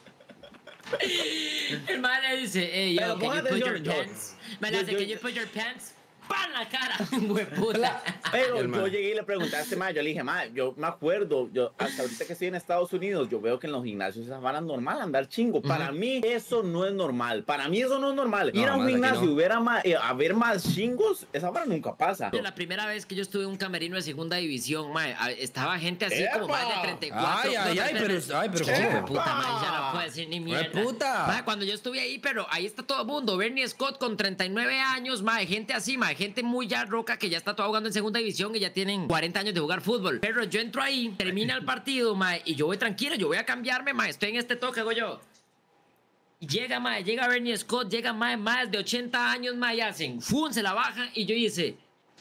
Speaker 1: El man le dice, hey,
Speaker 3: Pero
Speaker 1: yo, can
Speaker 3: ponga
Speaker 1: you put your
Speaker 3: atención, yo-
Speaker 1: pants? Man le
Speaker 3: yo-
Speaker 1: hace,
Speaker 3: yo-
Speaker 1: can you put your pants? ¡Pan la cara! Hueputa.
Speaker 3: Pero
Speaker 2: El
Speaker 3: yo
Speaker 2: man.
Speaker 3: llegué y le pregunté a este man, yo le dije, ma, yo me acuerdo, yo hasta ahorita que estoy en Estados Unidos, yo veo que en los gimnasios esas varas normal andar chingo. Para mí eso no es normal. Para mí eso no es normal.
Speaker 2: No,
Speaker 3: Ir a un
Speaker 2: más aquí
Speaker 3: gimnasio
Speaker 2: no.
Speaker 3: y ver a, ma- eh, a ver más chingos, esa vara nunca pasa.
Speaker 1: La primera vez que yo estuve en un camerino de segunda división, mae, a- estaba gente así como
Speaker 3: ¡Epa!
Speaker 1: más de treinta y cuatro.
Speaker 2: Ay, ay,
Speaker 1: No,
Speaker 2: ay,
Speaker 1: espera,
Speaker 2: pero-
Speaker 1: espera.
Speaker 2: ay, pero
Speaker 1: Hijo de
Speaker 3: ¿cómo?
Speaker 1: puta, mae, ya no puedo decir ni mierda.
Speaker 2: puta.
Speaker 1: Mae, cuando yo estuve ahí, pero ahí está todo el mundo. Bernie Scott con treinta y nueve años, mae, gente así, mae, gente muy ya roca que ya está todo jugando en segunda división y ya tienen cuarenta años de jugar fútbol. Pero yo entro ahí, termina el partido, mae, y yo voy tranquilo, yo voy a cambiarme, mae, estoy en este toque, hago yo. Y llega, mae, llega Bernie Scott, llega, mae, más de ochenta años, mae, y hacen, ¡fum!, se la bajan, y yo hice,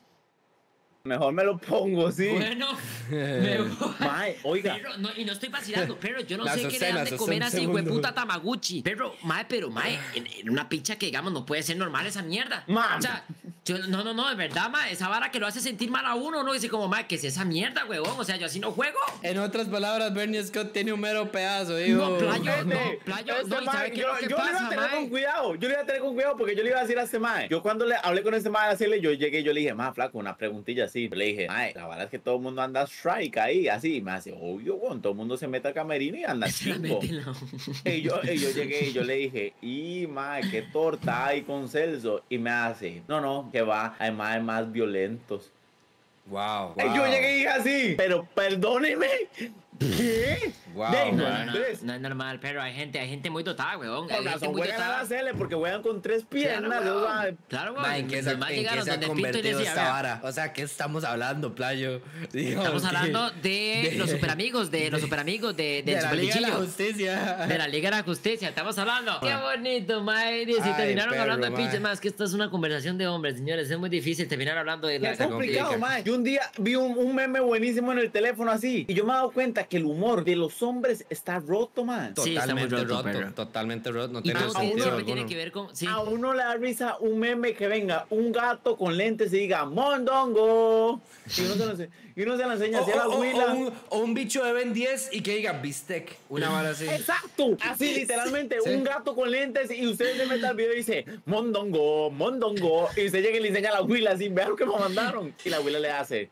Speaker 3: Mejor me lo pongo, sí.
Speaker 1: bueno, me voy.
Speaker 3: Mae, oiga.
Speaker 1: Pero, no, y no estoy vacilando, pero yo no
Speaker 2: Me
Speaker 1: sé qué
Speaker 2: asusté,
Speaker 1: le
Speaker 2: me
Speaker 1: dan de
Speaker 2: asusté
Speaker 1: comer
Speaker 2: un
Speaker 1: así,
Speaker 2: segundo.
Speaker 1: hueputa Tamaguchi. Pero, mae, pero, mae, en, en una picha que digamos no puede ser normal esa mierda.
Speaker 3: Ma.
Speaker 1: O sea, yo, no, no, no, de verdad, mae, esa vara que lo hace sentir mal a uno, ¿no? Dice como, mae, ¿qué es esa mierda, huevón? O sea, yo así no juego.
Speaker 2: En otras palabras, Bernie Scott tiene un mero pedazo, digo.
Speaker 1: No, playo,
Speaker 3: Vete.
Speaker 1: no, playo,
Speaker 3: Este
Speaker 1: no, ¿y
Speaker 3: mae,
Speaker 1: sabe qué es
Speaker 3: yo,
Speaker 1: lo que
Speaker 3: yo le iba
Speaker 1: pasa,
Speaker 3: a tener
Speaker 1: mae?
Speaker 3: con cuidado, yo le iba a tener con cuidado porque yo le iba a decir a este mae. Yo cuando le hablé con este mae a decirle, yo llegué y yo le dije, mae, flaco, una preguntilla así. Yo le dije, mae, la verdad es que todo el mundo anda strike ahí, así. Y me hace, obvio, bueno, todo el mundo se mete al camerino y anda
Speaker 1: Se la
Speaker 3: chingo.
Speaker 1: mete en la-
Speaker 3: Y yo, y yo llegué y yo le dije, y mae, qué torta hay con Celso. Y me hace, no, no, que va, hay más, más violentos.
Speaker 2: Wow,
Speaker 3: Y yo llegué y dije así, pero perdóneme, ¿qué?
Speaker 2: Wow,
Speaker 3: De
Speaker 1: No,
Speaker 2: mae.
Speaker 1: no, no,
Speaker 3: Andrés.
Speaker 1: no es normal, pero hay gente, hay gente muy dotada, huevón.
Speaker 3: Con
Speaker 1: Hay gente
Speaker 3: razón
Speaker 1: muy
Speaker 3: juegan a
Speaker 1: dotada.
Speaker 3: la Cele porque juegan con tres
Speaker 1: Claro,
Speaker 3: piernas. o sea,
Speaker 1: huevón. Claro, huevón.
Speaker 2: Ma, ¿en qué se,
Speaker 1: Los más
Speaker 2: en qué
Speaker 1: llegaron
Speaker 2: se ha
Speaker 1: donde Pinto y
Speaker 2: convertido
Speaker 1: decía,
Speaker 2: esta
Speaker 1: vea,
Speaker 2: vara? O sea, ¿qué estamos hablando, playo? Digamos
Speaker 1: estamos
Speaker 2: que-
Speaker 1: hablando de,
Speaker 2: de-
Speaker 1: los superamigos, de los superamigos, de,
Speaker 2: de
Speaker 1: del
Speaker 2: la Liga de la
Speaker 1: superbichillo.
Speaker 2: Justicia.
Speaker 1: De la Liga de la Justicia, estamos hablando. Qué bonito, mae. Y si
Speaker 2: Ay,
Speaker 1: terminaron
Speaker 2: perro,
Speaker 1: hablando de
Speaker 2: mae.
Speaker 1: pinches, más que esto es una conversación de hombres, señores. Es muy difícil terminar hablando de la.
Speaker 3: Es complicado,
Speaker 2: complica.
Speaker 3: mae. Yo un día vi un, un meme buenísimo en el teléfono así. Y yo me he dado cuenta que el humor de los hombres está roto, man.
Speaker 1: Sí, está muy
Speaker 2: Totalmente
Speaker 1: roto,
Speaker 2: roto,
Speaker 1: perro.
Speaker 2: totalmente roto. No
Speaker 1: Y
Speaker 2: tiene
Speaker 1: todo
Speaker 3: a uno-
Speaker 2: sentido
Speaker 1: siempre
Speaker 2: alguno.
Speaker 1: tiene que ver con. Sí.
Speaker 3: A uno le da risa un meme que venga un gato con lentes y diga mondongo. Y uno se lo, ense- y uno se lo enseña
Speaker 2: O,
Speaker 3: hacia la
Speaker 2: o- o-
Speaker 3: huila.
Speaker 2: o un, o un bicho de Ben diez y que diga bistec. Una vara así.
Speaker 3: Exacto, así literalmente,
Speaker 2: Sí.
Speaker 3: un gato con lentes y usted se mete al video y dice, mondongo, mondongo, y usted llega y le enseña a la huila así, vea lo que me mandaron, y la huila le hace,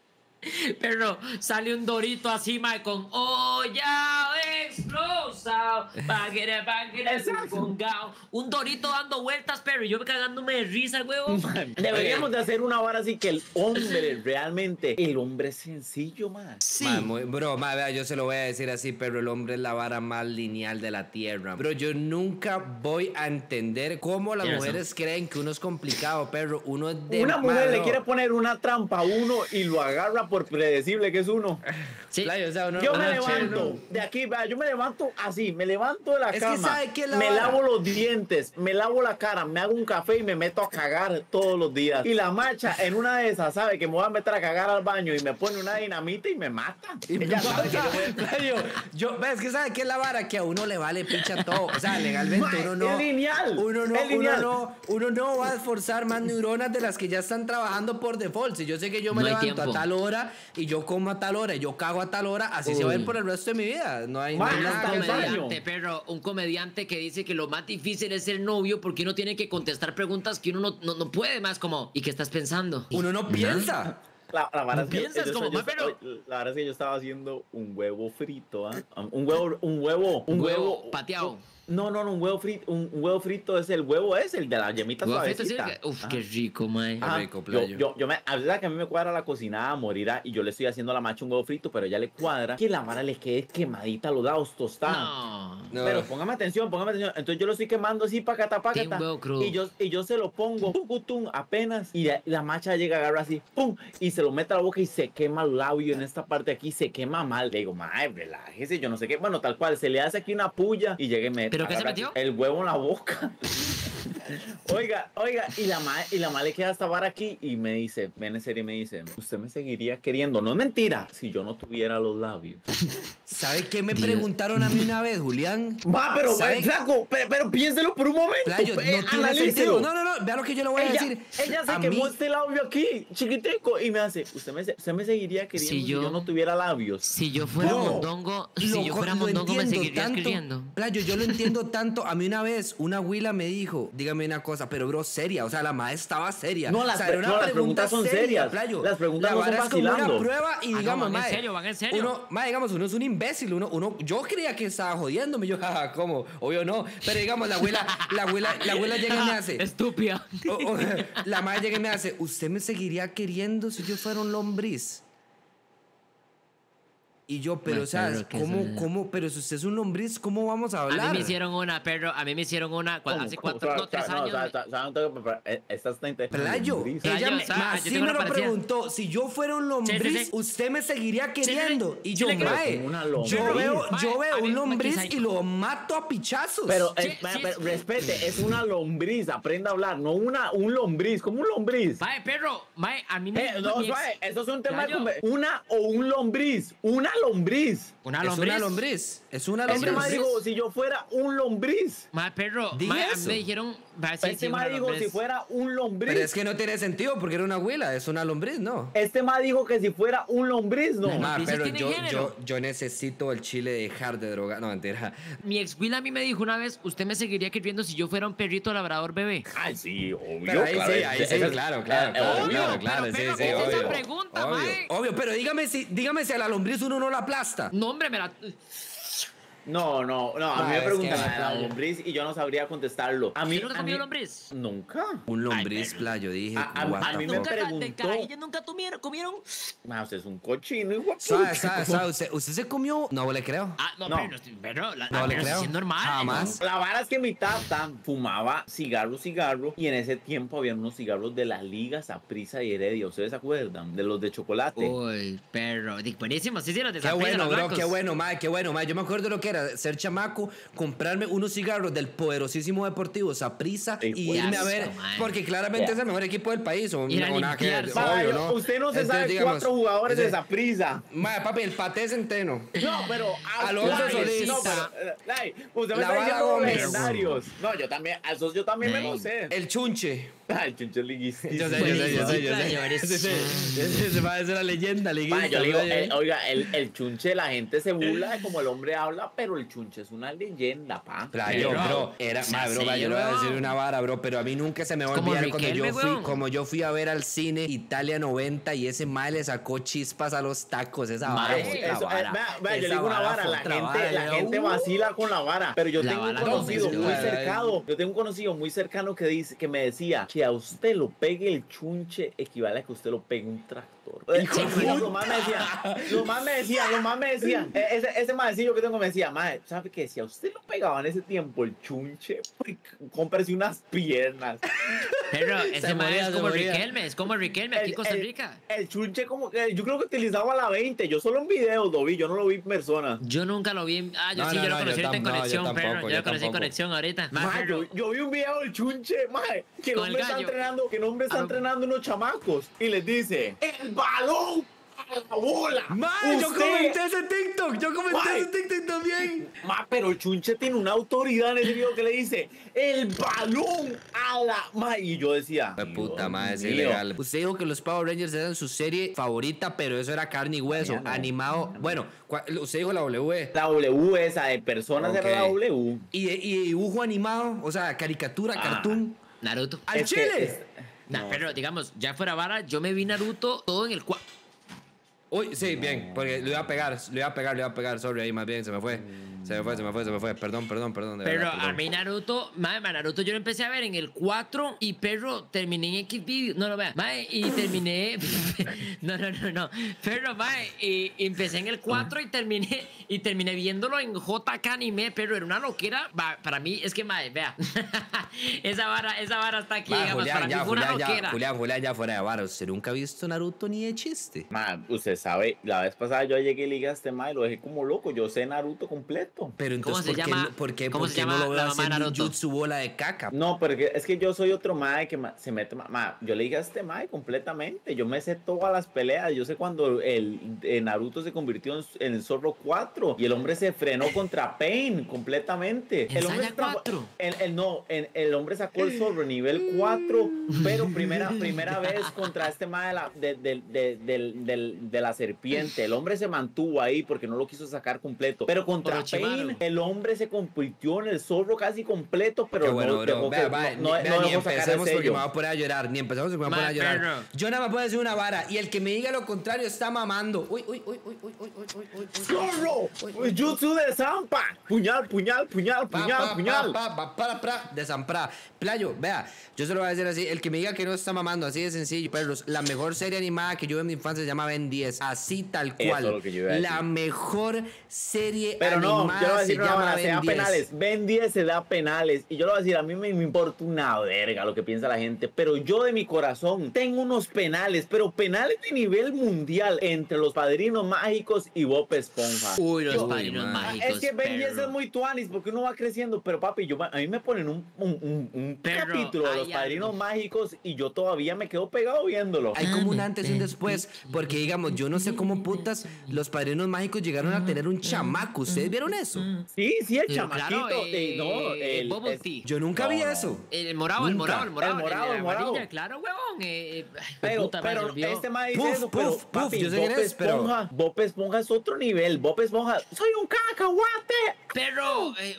Speaker 1: Pero sale un dorito así, mae, con olla explosa. congao, bagere, bagere, congao. Un dorito dando vueltas, pero yo cagándome de risa, huevo.
Speaker 3: Deberíamos de hacer una vara así que el hombre, realmente, el hombre es sencillo, man.
Speaker 1: Sí.
Speaker 2: Ma, muy- bro, ma, vea, yo se lo voy a decir así, pero el hombre es la vara más lineal de la tierra. Bro, yo nunca voy a entender cómo las
Speaker 1: Tienes
Speaker 2: mujeres
Speaker 1: razón.
Speaker 2: creen que uno es complicado, perro. Uno es de
Speaker 3: Una mujer le
Speaker 2: bro.
Speaker 3: quiere poner una trampa a uno y lo agarra por predecible que es uno.
Speaker 1: Sí.
Speaker 2: Playo, o sea, uno-
Speaker 3: Yo
Speaker 2: uno
Speaker 3: me
Speaker 2: es chévere,
Speaker 3: levanto
Speaker 2: ¿no?
Speaker 3: de aquí, vea, yo me levanto así, me levanto de la
Speaker 2: Es que
Speaker 3: cama,
Speaker 2: ¿sabe qué es la
Speaker 3: me
Speaker 2: vara?
Speaker 3: lavo los dientes, me lavo la cara, me hago un café y me meto a cagar todos los días. Y la macha en una de esas sabe que me voy a meter a cagar al baño y me pone una dinamita y me mata.
Speaker 2: Y me
Speaker 3: Ella sabe que yo voy a-
Speaker 2: Playo, yo, ves que sabe qué es la vara, que a uno le vale picha todo. O sea, legalmente
Speaker 3: Ma,
Speaker 2: uno no.
Speaker 3: es lineal,
Speaker 2: Uno no,
Speaker 3: es
Speaker 2: uno
Speaker 3: lineal.
Speaker 2: no, uno no va a esforzar más neuronas de las que ya están trabajando por default. Si yo sé que yo me
Speaker 1: No hay
Speaker 2: levanto
Speaker 1: tiempo.
Speaker 2: a tal hora y yo como a tal hora y yo cago a tal hora, así se va a ir
Speaker 1: Uy.
Speaker 2: por el resto de mi vida. No hay, no
Speaker 3: Ma,
Speaker 2: hay
Speaker 1: Un
Speaker 2: nada
Speaker 3: hasta
Speaker 2: que
Speaker 3: el
Speaker 2: hacer.
Speaker 3: baño.
Speaker 1: comediante, perro, un comediante que dice que lo más difícil es ser novio porque uno tiene que contestar preguntas que uno no, no, no puede más, como, ¿y qué estás pensando?
Speaker 2: Uno no piensa.
Speaker 3: La, la vara
Speaker 1: ¿No
Speaker 3: es que
Speaker 1: piensas
Speaker 3: yo-
Speaker 1: como,
Speaker 3: yo-
Speaker 1: ma, pero-
Speaker 3: la verdad es que yo estaba haciendo un huevo frito, ¿ah? Un huevo, un huevo, un
Speaker 1: Huevo
Speaker 3: huevo
Speaker 1: pateado.
Speaker 3: No, no, no, un huevo frito, un, un huevo frito es el huevo es el de la yemita
Speaker 1: Huevo frito, sí,
Speaker 3: suavecita.
Speaker 1: que- Uf,
Speaker 3: Ajá.
Speaker 1: qué rico, mae.
Speaker 2: Qué
Speaker 3: Ajá,
Speaker 2: rico,
Speaker 3: yo,
Speaker 2: playo.
Speaker 3: yo, yo me, a verdad que a mí me cuadra la cocinada a morir ah, y yo le estoy haciendo a la macha un huevo frito, pero ella le cuadra que la vara le quede quemadita a los lados, tostada.
Speaker 1: No.
Speaker 2: No.
Speaker 3: Pero póngame atención, póngame atención. Entonces yo lo estoy quemando así, pacata,
Speaker 1: Tiene
Speaker 3: pacata.
Speaker 1: un huevo crudo.
Speaker 3: Y yo, y yo se lo pongo, tucutum, apenas. Y la, la macha llega, agarra así, pum, y se lo mete a la boca y se quema el labio en esta parte de aquí, se quema mal. Le digo, madre, relájese, yo no sé qué. Bueno, tal cual, se le hace aquí una puya y llegue y me
Speaker 1: ¿Pero qué se
Speaker 3: agarra
Speaker 1: metió?
Speaker 3: el huevo en la boca. Oiga, oiga, y la ma, y la ma le queda esta vara aquí y me dice, ven en serio y me dice, usted me seguiría queriendo, no es mentira, si yo no tuviera los labios.
Speaker 2: ¿Sabe qué me
Speaker 1: Dios.
Speaker 2: preguntaron a mí una vez, Julián?
Speaker 3: Va, pero,
Speaker 2: ¿Sabe?
Speaker 3: eh, flaco, pero, pero piénselo por un momento.
Speaker 2: Playo, no
Speaker 3: eh,
Speaker 2: tiene
Speaker 3: analícelo.
Speaker 2: sentido. No, no, no, vea lo que yo le voy a
Speaker 3: Ella,
Speaker 2: decir.
Speaker 3: ella se
Speaker 2: A
Speaker 3: quemó
Speaker 2: mí-
Speaker 3: este labio aquí, chiquitico, y me hace, usted me, usted me seguiría queriendo
Speaker 1: Si
Speaker 3: si
Speaker 1: yo-
Speaker 3: yo, no tuviera labios.
Speaker 1: Si yo fuera
Speaker 2: Bro,
Speaker 1: mondongo, si
Speaker 2: Lo
Speaker 1: yo
Speaker 2: co-
Speaker 1: fuera
Speaker 2: lo
Speaker 1: mondongo me
Speaker 2: entiendo
Speaker 1: seguiría
Speaker 2: tanto.
Speaker 1: escribiendo.
Speaker 2: Playo, yo lo entiendo tanto. A mí una vez una huila me dijo, dígame una cosa, pero bro, seria. O sea, la madre estaba seria.
Speaker 3: No, las
Speaker 2: o sea,
Speaker 3: pre-
Speaker 2: era una
Speaker 3: no, las
Speaker 2: pregunta
Speaker 3: preguntas son
Speaker 2: seria,
Speaker 3: serias.
Speaker 2: Playo.
Speaker 3: Las preguntas
Speaker 2: La
Speaker 3: no son
Speaker 2: vara es como una
Speaker 3: vacilando.
Speaker 2: prueba y
Speaker 1: Ah, no,
Speaker 2: digamos,
Speaker 1: van en
Speaker 2: mae,
Speaker 1: serio, van en serio.
Speaker 2: Uno, mae, digamos, uno es un imbécil. Uno, uno, yo creía que estaba jodiéndome. Yo, jaja, ¿cómo? Obvio no. Pero digamos, la abuela, la abuela, la abuela llega y me hace.
Speaker 1: Estúpida.
Speaker 2: o- o- la madre llega y me hace, ¿usted me seguiría queriendo si yo fuera un lombriz? Y yo, pero,
Speaker 1: Me
Speaker 2: o sea,
Speaker 1: acuerdo que
Speaker 2: ¿cómo,
Speaker 1: eso-
Speaker 2: cómo, pero si usted es un lombriz, ¿cómo vamos a
Speaker 1: A
Speaker 2: hablar?
Speaker 1: mí me hicieron una, perro, a mí me hicieron una cua-
Speaker 3: ¿Cómo?
Speaker 1: hace
Speaker 3: ¿Cómo?
Speaker 1: cuatro,
Speaker 3: Sabe-
Speaker 1: no, tres
Speaker 3: sabe- no,
Speaker 1: años.
Speaker 3: sabe- sabe- sabe un toque, pero, eh, esta está inte-
Speaker 2: Playo,
Speaker 3: lombriz.
Speaker 1: Playo,
Speaker 2: ella me,
Speaker 1: ¿sabe?
Speaker 2: ma,
Speaker 1: Yo
Speaker 2: así
Speaker 1: tengo
Speaker 2: me
Speaker 1: una
Speaker 2: lo
Speaker 1: parecida.
Speaker 2: preguntó. Si yo fuera un lombriz,
Speaker 1: Sí, sí, sí.
Speaker 2: ¿usted me seguiría
Speaker 1: sí, sí.
Speaker 2: queriendo? Y
Speaker 1: Sí,
Speaker 2: yo,
Speaker 1: le creo.
Speaker 2: mae,
Speaker 3: Como una
Speaker 2: yo
Speaker 3: lombriz.
Speaker 2: veo, yo
Speaker 1: Mae,
Speaker 2: veo
Speaker 1: a mí
Speaker 2: un
Speaker 1: me
Speaker 2: lombriz
Speaker 1: quise-
Speaker 2: y lo mato a pichazos.
Speaker 3: Pero,
Speaker 1: Sí,
Speaker 3: eh,
Speaker 1: sí,
Speaker 3: pero
Speaker 1: sí.
Speaker 3: respete, es una lombriz, aprenda a hablar, no una, un lombriz, como un lombriz.
Speaker 1: Mae, perro, mae, a mí me.
Speaker 3: Eh, no,
Speaker 1: mi ex-
Speaker 3: suave, eso es un tema de
Speaker 1: Playo.
Speaker 3: conver- una o un lombriz, una lombriz.
Speaker 1: Una
Speaker 2: es
Speaker 1: lombriz.
Speaker 2: una lombriz. Es una
Speaker 3: Este
Speaker 2: lombriz.
Speaker 3: ma dijo, si yo fuera un lombriz.
Speaker 1: Mae, perro,
Speaker 2: Diga
Speaker 1: mae, a mí
Speaker 2: eso.
Speaker 1: me dijeron. mae, sí, sí,
Speaker 3: Este
Speaker 1: una
Speaker 3: ma dijo,
Speaker 1: lombriz.
Speaker 3: si fuera un lombriz.
Speaker 2: Pero es que no tiene sentido porque era una huila, es una lombriz, ¿no?
Speaker 3: Este ma dijo que si fuera un lombriz, no.
Speaker 1: Mae,
Speaker 2: Ma,
Speaker 1: lombrices
Speaker 2: pero
Speaker 1: tienen
Speaker 2: yo,
Speaker 1: género.
Speaker 2: yo, yo necesito el chile dejar de droga. No, mentira.
Speaker 1: Mi ex Will a mí me dijo una vez, usted me seguiría queriendo si yo fuera un perrito labrador bebé.
Speaker 3: Ay, sí, obvio.
Speaker 2: Pero ahí
Speaker 3: claro,
Speaker 2: sí,
Speaker 3: es-
Speaker 2: ahí sí,
Speaker 3: esa es-
Speaker 2: claro, claro,
Speaker 3: eh,
Speaker 2: claro,
Speaker 3: obvio.
Speaker 2: claro, claro,
Speaker 1: pero,
Speaker 2: sí,
Speaker 1: pero,
Speaker 2: sí,
Speaker 1: ¿qué es esa
Speaker 2: obvio.
Speaker 1: pregunta,
Speaker 2: obvio,
Speaker 1: mae?
Speaker 2: obvio, pero dígame si, dígame si a la lombriz uno no la aplasta.
Speaker 1: No, hombre, me la.
Speaker 3: No, no, no, a
Speaker 2: Ma,
Speaker 3: mí me
Speaker 2: es
Speaker 3: preguntan
Speaker 2: que-
Speaker 3: a la lombriz y yo no sabría contestarlo. A mí,
Speaker 1: ¿Usted nunca
Speaker 3: a
Speaker 1: comió
Speaker 3: mí-
Speaker 1: lombriz?
Speaker 3: Nunca.
Speaker 2: Un lombriz,
Speaker 3: Ay,
Speaker 2: playo, dije.
Speaker 3: a- a-
Speaker 2: what
Speaker 3: a
Speaker 2: the
Speaker 3: mí me
Speaker 2: fuck.
Speaker 1: Nunca, de
Speaker 3: preguntó-
Speaker 1: carajillos nunca tuvieron, comieron.
Speaker 3: Ma, usted es un cochino, hijo de
Speaker 2: Sabe,
Speaker 3: puta.
Speaker 2: sabe, sabe, usted, usted se comió. No le creo.
Speaker 1: Ah, no,
Speaker 3: No.
Speaker 1: pero, pero, la,
Speaker 2: No
Speaker 1: la-
Speaker 2: le
Speaker 1: pero
Speaker 2: creo.
Speaker 1: sí es normal.
Speaker 2: Jamás.
Speaker 3: La vara es que mi tata fumaba cigarro, cigarro, y en ese tiempo había unos cigarros de las ligas Saprissa y Heredia. ¿Ustedes se acuerdan? De los de chocolate.
Speaker 1: Uy, perro. di- Buenísimo, sí, sí, los de
Speaker 2: Qué
Speaker 1: San Pedro,
Speaker 2: bueno,
Speaker 1: los
Speaker 2: bro,
Speaker 1: blancos.
Speaker 2: qué bueno, mae, qué bueno, mae. Yo me acuerdo lo que era ser chamaco, comprarme unos cigarros del poderosísimo deportivo Saprissa
Speaker 3: Ey,
Speaker 2: y
Speaker 3: qué
Speaker 2: irme a
Speaker 1: asco,
Speaker 2: ver,
Speaker 1: mae.
Speaker 2: porque claramente
Speaker 3: Qué
Speaker 2: es el mejor equipo del país. O,
Speaker 1: Ir a
Speaker 2: o nada que-
Speaker 1: limpiarse.
Speaker 3: Ma,
Speaker 2: obvio,
Speaker 3: yo-
Speaker 2: ¿no?
Speaker 3: Usted no se
Speaker 2: Entonces,
Speaker 3: sabe
Speaker 2: digamos,
Speaker 3: cuatro jugadores
Speaker 2: ese-
Speaker 3: de Saprissa.
Speaker 2: Mae, papi, el paté centeno.
Speaker 3: No, pero
Speaker 2: Alonso
Speaker 3: ay,
Speaker 2: Solís.
Speaker 3: No, pero eh, ay, usted me
Speaker 2: La
Speaker 3: está
Speaker 2: Bala
Speaker 3: diciendo
Speaker 2: Gómez.
Speaker 3: legendarios. No, yo también, a esos yo también me
Speaker 1: Ey.
Speaker 3: lo sé.
Speaker 2: El chunche.
Speaker 3: Ay, Chincho liguista.
Speaker 2: Yo sé, yo sé, yo sé, yo sé.
Speaker 1: Buenísimo,
Speaker 2: Ese- ese- ese mae es una leyenda, liguista.
Speaker 3: Ma, yo le digo,
Speaker 2: playo.
Speaker 3: el- oiga, el, el chunche, la gente se burla de como el hombre habla, pero el chunche es una leyenda, pa.
Speaker 2: Playo,
Speaker 1: Pero,
Speaker 2: bro, era, ma, bro,
Speaker 1: sí,
Speaker 2: yo le voy a
Speaker 1: bro.
Speaker 2: decir una vara, bro, pero a mí nunca se me va a
Speaker 1: Como
Speaker 2: olvidar cuando yo
Speaker 1: Riquelme,
Speaker 2: fui,
Speaker 1: weón.
Speaker 2: como yo fui a ver al cine Italia noventa y ese mae le sacó chispas a los tacos, esa
Speaker 1: Ma,
Speaker 2: vara.
Speaker 3: Eso,
Speaker 2: fue
Speaker 3: eso,
Speaker 2: otra
Speaker 3: eh,
Speaker 2: vara.
Speaker 3: vea, vea, yo le
Speaker 2: Esa
Speaker 3: digo una vara,
Speaker 2: fue
Speaker 3: la
Speaker 2: otra
Speaker 3: gente,
Speaker 2: vara,
Speaker 3: la
Speaker 2: yo,
Speaker 3: gente
Speaker 2: uh.
Speaker 3: vacila con la vara, pero yo
Speaker 1: La
Speaker 3: tengo un
Speaker 1: vara
Speaker 3: conocido
Speaker 2: no,
Speaker 3: muy
Speaker 2: sí,
Speaker 3: cercano, yo tengo un conocido muy cercano que dice, que me decía, que a usted lo pegue el chunche equivale a que usted lo pegue un tractor.
Speaker 2: Hijo de
Speaker 3: Los
Speaker 2: puta.
Speaker 3: más me decían, los más me decían, los más me decían, eh, ese, ese maecillo que tengo me decía, mae, ¿sabe qué? Si a usted lo pegaba en ese tiempo el chunche, pues, cómprese unas piernas.
Speaker 1: Pero ese
Speaker 2: Se
Speaker 1: mae
Speaker 2: moría,
Speaker 1: es
Speaker 2: se
Speaker 1: como
Speaker 2: moría.
Speaker 1: Riquelme, es como Riquelme aquí en Costa Rica.
Speaker 3: El chunche como que, yo creo que utilizaba la veinte, yo solo en videos lo vi, yo no lo vi en persona.
Speaker 1: Yo nunca lo vi. en- Ah, yo
Speaker 2: No,
Speaker 1: sí,
Speaker 2: no,
Speaker 1: yo lo
Speaker 2: no,
Speaker 1: conocí
Speaker 2: yo
Speaker 1: ahorita en
Speaker 2: tam- no, yo
Speaker 1: conexión,
Speaker 2: tampoco,
Speaker 1: pero yo
Speaker 2: yo
Speaker 1: lo conocí en
Speaker 2: tampoco.
Speaker 1: conexión ahorita. Ma,
Speaker 3: Mae,
Speaker 1: pero-
Speaker 3: yo, yo vi un video del chunche, mae, que el
Speaker 1: Con el
Speaker 3: hombre está
Speaker 1: gallo.
Speaker 3: entrenando, que el hombre está
Speaker 1: A lo-
Speaker 3: entrenando unos chamacos y les dice, el balón a la bola.
Speaker 2: Mae, yo
Speaker 3: Usted-
Speaker 2: comenté ese TikTok, yo comenté
Speaker 3: Mae.
Speaker 2: ese TikTok también.
Speaker 3: Ma, pero el chunche tiene una autoridad en ese video que le dice, el balón a la... Ma, y yo decía...
Speaker 2: De puta
Speaker 3: Dios
Speaker 2: madre, es
Speaker 3: mío.
Speaker 2: ilegal. Usted dijo que los Power Rangers eran su serie favorita, pero eso era carne y hueso,
Speaker 3: Ya no.
Speaker 2: animado. Bueno, cua- usted dijo la W.
Speaker 3: La W esa de personas
Speaker 2: Ok.
Speaker 3: era la W.
Speaker 2: Y, y dibujo animado, o sea, caricatura,
Speaker 3: Ah.
Speaker 2: cartoon.
Speaker 1: Naruto.
Speaker 2: ¡Al
Speaker 3: Es que
Speaker 2: chile!
Speaker 3: es-
Speaker 1: Nah,
Speaker 3: no.
Speaker 1: pero digamos, ya fuera vara, yo me vi Naruto todo en el cuarto.
Speaker 2: Uy, sí, bien, porque lo iba a pegar, lo iba a pegar, lo iba a pegar, sorry, ahí más bien, se me fue. Se me fue, se me fue, se me fue. Perdón, perdón, perdón. de
Speaker 1: Pero
Speaker 2: verdad,
Speaker 1: a
Speaker 2: perdón.
Speaker 1: mí Naruto, mae, mae, Naruto yo lo empecé a ver en el cuatro y perro terminé en X video, no lo vea, mae, y terminé, no, no, no, no, pero mae, y, y empecé en el cuatro y terminé, y terminé viéndolo en J K anime, pero era una loquera, va, para mí, es que mae, vea, esa vara, esa vara está aquí,
Speaker 2: Va,
Speaker 1: digamos,
Speaker 2: Julián,
Speaker 1: para
Speaker 2: ya,
Speaker 1: mí fue una
Speaker 2: Julián, ya,
Speaker 1: loquera.
Speaker 2: Julián, Julián, ya fuera de vara. ¿Usted nunca ha visto Naruto ni de chiste?
Speaker 3: Ma, usted sabe, la vez pasada yo llegué y le dije a este ma y lo dejé como loco. Yo sé Naruto completo.
Speaker 2: Pero
Speaker 1: ¿Cómo
Speaker 2: entonces,
Speaker 1: se
Speaker 2: ¿por qué,
Speaker 1: llama-
Speaker 2: no- por qué,
Speaker 1: cómo
Speaker 2: por
Speaker 1: se
Speaker 2: qué
Speaker 1: llama
Speaker 2: no lo veo
Speaker 1: la mamá de
Speaker 2: haciendo
Speaker 1: Naruto?
Speaker 2: jutsu bola de caca?
Speaker 3: No, porque es que yo soy otro mae que ma- se mete. Ma, ma, yo le dije a este mae completamente. Yo me sé todas las peleas. Yo sé cuando el, el Naruto se convirtió en, en el Zorro cuatro y el hombre se frenó contra Pain completamente.
Speaker 1: ¿En
Speaker 3: El hombre
Speaker 1: Saiyan
Speaker 3: se transfo-
Speaker 1: cuatro?
Speaker 3: El, el- no, el, el hombre sacó el Zorro nivel cuatro, pero primera, primera vez contra este mae de la, de, de, de, del- del- de la serpiente. El hombre se mantuvo ahí porque no lo quiso sacar completo. Pero contra
Speaker 1: Orochimaru.
Speaker 3: Pain, el hombre se convirtió en el Zorro casi completo, pero
Speaker 2: Qué bueno,
Speaker 3: no
Speaker 2: bro.
Speaker 3: dejó
Speaker 2: Vea,
Speaker 3: que-
Speaker 2: va,
Speaker 3: no,
Speaker 2: ni,
Speaker 3: no,
Speaker 2: vea,
Speaker 3: no
Speaker 2: ni
Speaker 3: dejó sacar el
Speaker 2: empecemos porque me
Speaker 3: sello.
Speaker 2: voy a poner a llorar. Ni empezamos porque me voy a poner a
Speaker 1: Ma,
Speaker 2: llorar.
Speaker 1: perro.
Speaker 2: Yo nada más puedo decir una vara. Y el que me diga lo contrario está mamando. Uy, uy, uy, uy, uy, uy, uy, uy, uy, uy.
Speaker 3: ¡Zorro!
Speaker 2: Uy, uy, uy.
Speaker 3: ¡Jutsu de Zampa! ¡Puñal, puñal, puñal,
Speaker 2: Pa,
Speaker 3: puñal,
Speaker 2: pa,
Speaker 3: puñal!
Speaker 2: pa, pa, pa, para, pra, de Zamprá. Playo, vea, yo se lo voy a decir así. El que me diga que no está mamando, así de sencillo, perros. La mejor serie animada que yo vi en mi infancia se llama Ben diez. Así tal
Speaker 3: Eso
Speaker 2: cual.
Speaker 3: es lo que yo iba a decir.
Speaker 2: La mejor serie
Speaker 3: Pero no,
Speaker 2: animada
Speaker 3: yo le voy a
Speaker 2: se
Speaker 3: decir una
Speaker 2: llama
Speaker 3: vara, se
Speaker 2: Ben
Speaker 3: da
Speaker 2: diez.
Speaker 3: penales. Ben diez se da penales. Y yo le voy a decir, a mí me, me importa una verga lo que piensa la gente. Pero yo de mi corazón tengo unos penales, pero penales de nivel mundial entre los Padrinos Mágicos y Bob Esponja.
Speaker 1: Uy, los
Speaker 3: Yo-
Speaker 1: padrinos
Speaker 2: man.
Speaker 1: mágicos.
Speaker 3: Es que Ben diez
Speaker 1: perro.
Speaker 3: es muy tuanis porque uno va creciendo, pero papi, yo, a mí me ponen un, un, un- un
Speaker 1: Pero
Speaker 3: capítulo de los
Speaker 1: hay
Speaker 3: Padrinos
Speaker 1: algo.
Speaker 3: Mágicos y yo todavía me quedo pegado viéndolo.
Speaker 2: Hay como un antes y un después, porque digamos, yo no sé cómo putas los padrinos mágicos llegaron a tener un chamaco. ¿Ustedes vieron eso?
Speaker 3: Sí, sí, el
Speaker 1: Eh,
Speaker 3: chamaquito.
Speaker 1: claro,
Speaker 3: eh, no,
Speaker 1: eh,
Speaker 3: el,
Speaker 1: Bubble
Speaker 3: es-
Speaker 1: Tea.
Speaker 2: Yo nunca
Speaker 3: No,
Speaker 2: vi
Speaker 3: no.
Speaker 2: eso.
Speaker 1: El morado, el
Speaker 2: Nunca.
Speaker 1: morado, el morado.
Speaker 3: El morado,
Speaker 1: de
Speaker 3: el morado.
Speaker 1: amarilla, claro, huevón. Eh, eh, ay,
Speaker 3: Pero,
Speaker 1: puta, me
Speaker 3: pero
Speaker 1: olvidó.
Speaker 3: este ma dice
Speaker 2: Puff,
Speaker 3: eso, pero
Speaker 2: puff,
Speaker 3: papi,
Speaker 2: puff, yo sé
Speaker 3: Bob
Speaker 2: quién es, pero-
Speaker 3: Esponja, Bob Esponja es otro nivel. Bob Esponja, soy un cacahuate.
Speaker 1: Pero, eh,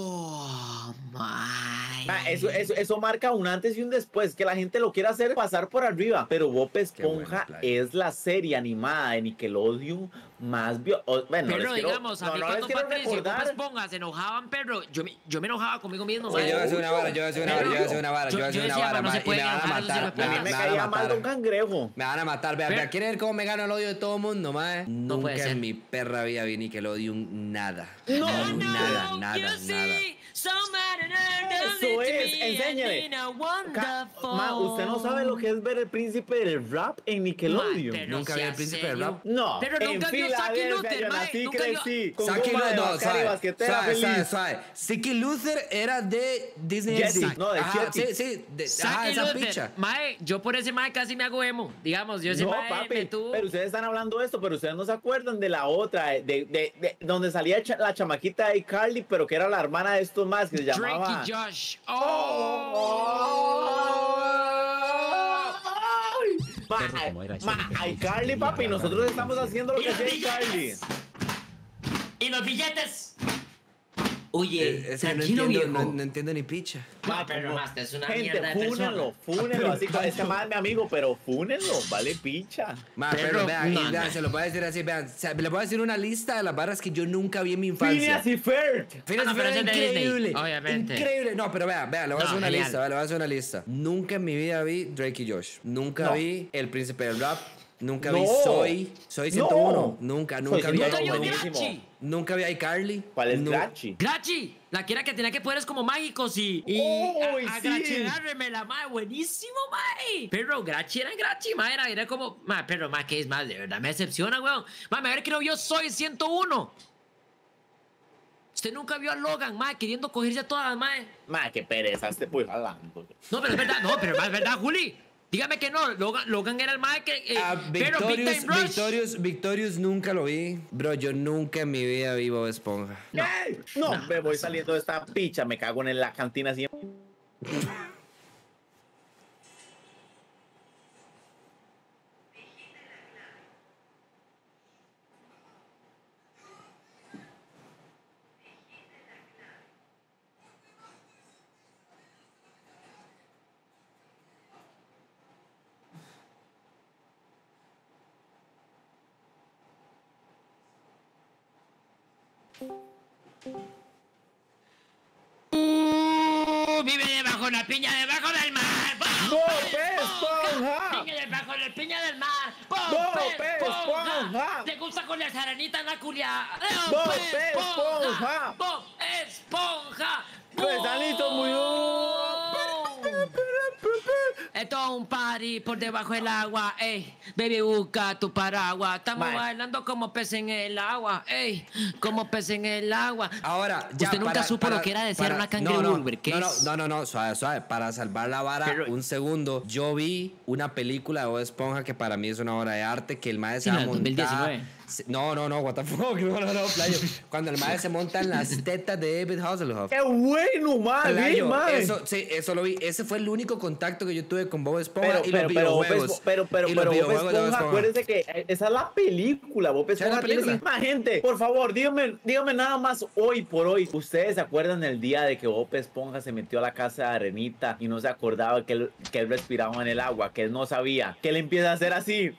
Speaker 1: oh, my.
Speaker 3: Ma, eso, eso, eso marca un antes y un después, que la gente lo quiere hacer pasar por arriba. Pero Bob Esponja
Speaker 2: bueno,
Speaker 3: es la serie animada de Nickelodeon más... bio- o- bueno, no
Speaker 1: Pero
Speaker 3: les quiero-
Speaker 1: digamos, a
Speaker 3: no,
Speaker 1: mí
Speaker 3: no les
Speaker 1: cuando
Speaker 3: quiero
Speaker 1: Patricio y Bob
Speaker 3: recordar.
Speaker 1: Esponja se enojaban, pero yo me, yo me enojaba conmigo mismo.
Speaker 2: Oye, yo voy a hacer una vara, yo voy a hacer una vara, yo voy a hacer una vara, yo voy a hacer
Speaker 1: Yo- yo
Speaker 2: una
Speaker 1: decía,
Speaker 2: vara,
Speaker 1: no se
Speaker 2: ma, y
Speaker 1: puede
Speaker 2: me van a
Speaker 1: enojar, eso sí
Speaker 2: matar.
Speaker 1: me puede
Speaker 3: A mí
Speaker 2: me
Speaker 3: me
Speaker 2: van a
Speaker 3: caía mal
Speaker 2: matar.
Speaker 3: Don Cangrejo.
Speaker 2: Me van a matar, vea,
Speaker 1: Pero-
Speaker 2: vea, ¿quieren ver cómo me gano el odio de todo el mundo, mae? Nunca
Speaker 1: puede ser.
Speaker 2: en mi perra vida vi Nickelodeon nada.
Speaker 3: No,
Speaker 2: nada,
Speaker 3: no,
Speaker 2: nada, nada, nada.
Speaker 3: Eso es, enséñale. Ca- Ma, usted no sabe lo que es ver el príncipe del rap en Nickelodeon.
Speaker 1: pero
Speaker 2: Nunca vi
Speaker 1: sea
Speaker 2: el príncipe del
Speaker 1: serio.
Speaker 2: rap.
Speaker 3: No,
Speaker 1: Pero
Speaker 3: en
Speaker 1: nunca vio Saki
Speaker 3: Filadelfia
Speaker 1: Luther,
Speaker 3: yo
Speaker 1: mae,
Speaker 3: nací,
Speaker 1: nunca vio-
Speaker 3: crecí, con
Speaker 2: Saki
Speaker 3: goma de
Speaker 2: Luther, no,
Speaker 3: mascar y
Speaker 2: suave,
Speaker 3: basquetera
Speaker 2: suave, suave,
Speaker 3: feliz.
Speaker 2: suave. Saki Luther era de Disney
Speaker 3: Jetty,
Speaker 2: X D.
Speaker 3: no, de
Speaker 2: Ajá,
Speaker 3: Jetty.
Speaker 2: sí, sí, de, ajá,
Speaker 1: Saki
Speaker 2: esa
Speaker 1: Luther,
Speaker 2: picha.
Speaker 1: mae, yo por ese mae casi me hago emo. Digamos, yo ese
Speaker 3: No,
Speaker 1: mae
Speaker 3: papi,
Speaker 1: me tuvo...
Speaker 3: pero ustedes están hablando de esto, pero ustedes no se acuerdan de la otra, de, de, de- de- donde salía cha- la chamaquita de Carly, pero que era la hermana de estos más, que se
Speaker 1: Drake
Speaker 3: llamaba...
Speaker 1: y Josh. Oh.
Speaker 3: Ma, ma, iCarly, papi, nosotros estamos haciendo lo que hacía iCarly.
Speaker 1: Y los billetes. Oye,
Speaker 2: Es, es que no
Speaker 1: tranquilo,
Speaker 2: entiendo,
Speaker 1: viejo.
Speaker 2: no, no entiendo ni picha.
Speaker 1: No, pero más, es una
Speaker 3: Gente,
Speaker 1: mierda de
Speaker 3: fúnenlo,
Speaker 1: persona.
Speaker 3: fúnenlo. Así que este más es mi amigo, pero fúnenlo, vale picha.
Speaker 2: Ma,
Speaker 1: Pero,
Speaker 2: pero, vean,
Speaker 1: no,
Speaker 2: y vean,
Speaker 1: no.
Speaker 2: se lo voy a decir así, vean, o sea, le voy a decir una lista de las barras que yo nunca vi en mi infancia.
Speaker 3: Phineas y Ferb.
Speaker 2: Phineas
Speaker 1: Ah,
Speaker 2: y
Speaker 1: pero
Speaker 2: Ferb
Speaker 1: ese es de
Speaker 2: increíble,
Speaker 1: Disney, obviamente.
Speaker 2: increíble. No, pero vean, vean, le voy a
Speaker 1: No,
Speaker 2: hacer una
Speaker 1: genial.
Speaker 2: lista, vean, le voy a hacer una lista. Nunca en mi vida vi Drake y Josh. Nunca
Speaker 3: No.
Speaker 2: vi El Príncipe del Rap. Nunca
Speaker 3: No.
Speaker 2: vi Soy, Soy ciento uno.
Speaker 3: No.
Speaker 2: Nunca,
Speaker 3: Soy
Speaker 2: nunca vi.
Speaker 3: ciento
Speaker 1: Nunca
Speaker 3: uno,
Speaker 1: vio
Speaker 3: buenísimo.
Speaker 1: Grachi.
Speaker 2: Nunca vi a iCarly.
Speaker 3: ¿Cuál es
Speaker 2: No-
Speaker 3: Grachi?
Speaker 1: Grachi, la que era que tenía que poderes como mágicos y. Y.
Speaker 3: ¡Oh,
Speaker 1: a, a
Speaker 3: sí!
Speaker 1: Grachi darme la mae, buenísimo, mae. Pero Grachi era Grachi, mae, era, era como. Mae, pero mae, que es más, de verdad me decepciona, weón. Mae, a ver que no vio Soy ciento uno. Usted nunca vio a Logan, mae, queriendo cogerse a todas, mae.
Speaker 3: Ma, qué pereza, este pues hablando.
Speaker 1: No, pero es verdad, no, pero es verdad, Juli. Dígame que no, Logan, Logan era el mae que. eh,
Speaker 2: Ah,
Speaker 1: pero Big
Speaker 2: Victorious,
Speaker 1: Time Rush.
Speaker 2: Victorious, Victorious nunca lo vi. Bro, yo nunca en mi vida vi Bob Esponja.
Speaker 1: No.
Speaker 3: ¡Ey! No, me voy saliendo de esta picha, me cago en la cantina siempre.
Speaker 1: Uh, vive debajo de la piña, debajo del mar. ¡Bob
Speaker 3: ¡Bob
Speaker 1: Esponja!
Speaker 3: Esponja!
Speaker 1: Vive debajo de la piña del mar.
Speaker 3: ¡Bob
Speaker 1: ¡Bob
Speaker 3: Esponja!
Speaker 1: Esponja! ¿Te gusta con las aranitas, la culia?
Speaker 3: ¡Bob Esponja!
Speaker 1: ¡Bob Esponja!
Speaker 3: Pues, Danito, muy
Speaker 1: Esto es un party por debajo del agua, ey. Baby, busca tu paraguas. Estamos
Speaker 3: Mae.
Speaker 1: bailando como pez en el agua, ey. Como pez en el agua.
Speaker 2: Ahora, ya.
Speaker 1: Usted nunca
Speaker 2: para-
Speaker 1: supo
Speaker 2: para-
Speaker 1: lo que era desear
Speaker 2: para-
Speaker 1: una cangre
Speaker 2: no, no,
Speaker 1: Bulber, ¿qué
Speaker 2: no, no,
Speaker 1: es?
Speaker 2: no, no, no, suave, suave. Para salvar la vara,
Speaker 1: Pero-
Speaker 2: un segundo. Yo vi una película de Bob Esponja que para mí es una obra de arte, que el maestro
Speaker 1: Sí,
Speaker 2: se
Speaker 1: la del
Speaker 2: monta.
Speaker 1: dos mil diecinueve.
Speaker 2: se- No, no, no, what the fuck, no, no, no, playo. Cuando el maestro se monta en las tetas de David Hasselhoff.
Speaker 3: ¡Qué bueno, madre!
Speaker 2: Playo,
Speaker 3: madre!
Speaker 2: eso, sí, eso lo vi. Ese fue el único contacto que yo tuve con Bob Esponja
Speaker 3: Pero,
Speaker 2: y
Speaker 3: pero,
Speaker 2: los
Speaker 3: pero, Bob
Speaker 2: videojuegos.
Speaker 3: Esponja- pero, pero,
Speaker 2: y los
Speaker 3: pero, Bob
Speaker 2: videojuegos de Bob
Speaker 3: Esponja,
Speaker 2: Esponja.
Speaker 3: acuérdese que eh, esa es la película. Bob
Speaker 2: es la
Speaker 3: Esponja tiene
Speaker 2: película.
Speaker 3: esa- Ma, gente, por favor, dígame, dígame nada más hoy por hoy. ¿Ustedes se acuerdan del día de que Bob Esponja se metió a la casa de Arenita y no se acordaba que él, que él respiraba en el agua, que él no sabía, que él empieza a hacer así?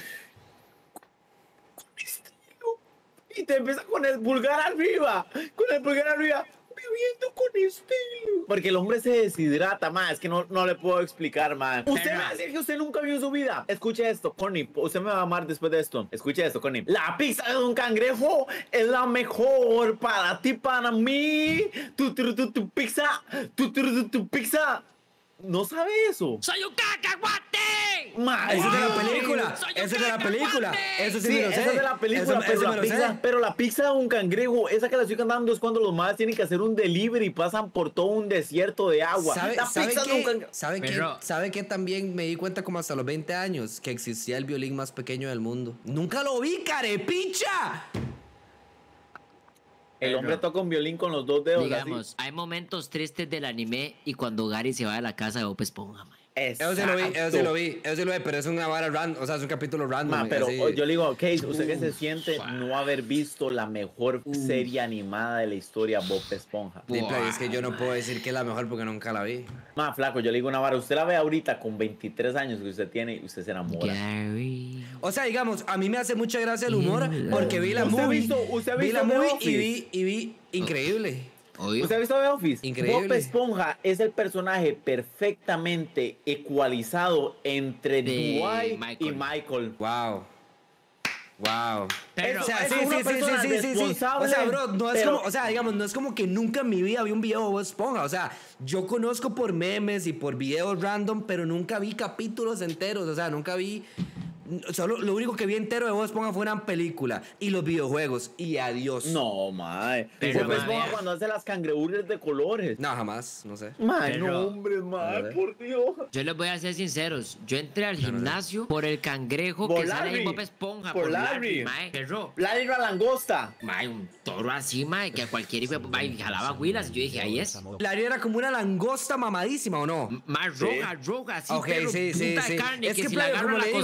Speaker 3: Con estilo. Y te empieza con el pulgar arriba, con el pulgar arriba. Viviendo con estilo. Porque el hombre se deshidrata más. Es que no, no le puedo explicar, man. Usted me va a decir que usted nunca vio en su vida. Escuche esto, Connie. Usted me va a amar después de esto. Escuche esto, Connie. La pizza de un cangrejo es la mejor para ti, para mí. Tu, tu, tu, tu pizza. Tu, tu, tu, tu pizza. ¿No sabe eso?
Speaker 1: ¡Soy un cacahuate!
Speaker 3: Ma,
Speaker 2: Eso es de la
Speaker 3: wow.
Speaker 2: película.
Speaker 1: Soy un
Speaker 2: Eso es de la película.
Speaker 1: cacahuate.
Speaker 2: Eso sí,
Speaker 3: Sí,
Speaker 2: me lo sé.
Speaker 3: esa es de la película,
Speaker 2: Eso-
Speaker 3: pero,
Speaker 2: eso
Speaker 3: la
Speaker 2: me lo
Speaker 3: pizza,
Speaker 2: sé.
Speaker 3: pero la pizza de un cangrejo, esa que la estoy cantando es cuando los madres tienen que hacer un delivery y pasan por todo un desierto de agua.
Speaker 2: ¿Sabe,
Speaker 3: la
Speaker 2: sabe
Speaker 3: pizza de un
Speaker 2: qué?
Speaker 3: cangrejo.
Speaker 2: ¿Sabe qué?
Speaker 1: Pero-
Speaker 2: ¿Sabe qué? También me di cuenta como hasta los veinte años que existía el violín más pequeño del mundo. ¡Nunca lo vi, carepicha!
Speaker 3: El hombre toca un violín con los dos dedos.
Speaker 1: Digamos, hay momentos tristes del anime y cuando Gary se va de la casa de Bob Esponja, mae.
Speaker 3: así.
Speaker 2: Eso sí lo vi, eso sí
Speaker 3: Exacto.
Speaker 2: lo vi, eso sí lo vi, pero es una vara random, o sea, es un capítulo random.
Speaker 3: Ma, pero
Speaker 2: así.
Speaker 3: oh, yo le digo, ok, ¿usted qué se siente
Speaker 1: Uf.
Speaker 3: no haber visto la mejor serie animada de la historia, Bob Esponja?
Speaker 2: Di, play, es que yo no puedo decir que es la mejor porque nunca la vi.
Speaker 3: Ma, flaco, yo le digo una vara, usted la ve ahorita con veintitrés años que usted tiene y usted se enamora.
Speaker 1: Gary.
Speaker 2: O sea, digamos, a mí me hace mucha gracia el humor porque vi la
Speaker 3: ¿Usted ha
Speaker 2: movie,
Speaker 3: visto- usted ha
Speaker 2: vi
Speaker 3: visto
Speaker 2: la
Speaker 3: The
Speaker 2: movie y
Speaker 3: Office?
Speaker 2: vi, y vi increíble.
Speaker 1: Obvio.
Speaker 3: ¿Usted ha visto The Office?
Speaker 2: Increíble.
Speaker 3: Bob Esponja es el personaje perfectamente ecualizado entre
Speaker 1: De
Speaker 3: Dwight
Speaker 1: Michael.
Speaker 3: y Michael.
Speaker 2: Wow. Wow.
Speaker 1: Pero-
Speaker 2: o sea,
Speaker 3: es
Speaker 2: sí,
Speaker 3: una
Speaker 2: sí, sí, sí,
Speaker 3: persona
Speaker 2: sí, sí, sí.
Speaker 3: responsable,
Speaker 2: O sea, bro, no es
Speaker 3: pero-
Speaker 2: como, o sea, digamos, no es como que nunca en mi vida vi un video de Bob Esponja. O sea, yo conozco por memes y por videos random, pero nunca vi capítulos enteros. O sea, nunca vi. Solo lo único que vi entero de Bob Esponja fue una película y los videojuegos. Y adiós.
Speaker 3: No, mae.
Speaker 1: Pero,
Speaker 3: Bob
Speaker 1: mae,
Speaker 3: Esponja cuando hace las cangreburgers de colores.
Speaker 2: No, jamás, no sé.
Speaker 3: Mae,
Speaker 1: Pero-
Speaker 3: no, hombre, mae,
Speaker 2: A ver.
Speaker 3: por Dios.
Speaker 1: Yo les voy a ser sinceros. Yo entré al gimnasio por el cangrejo
Speaker 3: Por
Speaker 1: que sale
Speaker 3: Larry.
Speaker 1: en Bob Esponja.
Speaker 3: Por Larry.
Speaker 1: mae. Perro.
Speaker 3: Larry la langosta.
Speaker 1: Mae, un toro así, mae, que a cualquier hijo de- mae, jalaba huilas. Y yo dije, ahí es.
Speaker 2: Larry era como una langosta mamadísima, ¿o no?
Speaker 1: Más roja, roja, así,
Speaker 2: Ok,
Speaker 1: perro,
Speaker 2: sí, sí,
Speaker 1: punta de
Speaker 2: sí.
Speaker 1: carne,
Speaker 2: Es
Speaker 1: que,
Speaker 2: que,
Speaker 1: si la
Speaker 2: playo,
Speaker 1: agarro
Speaker 2: como
Speaker 1: en la
Speaker 2: le digo, o
Speaker 1: cocina.
Speaker 2: sea,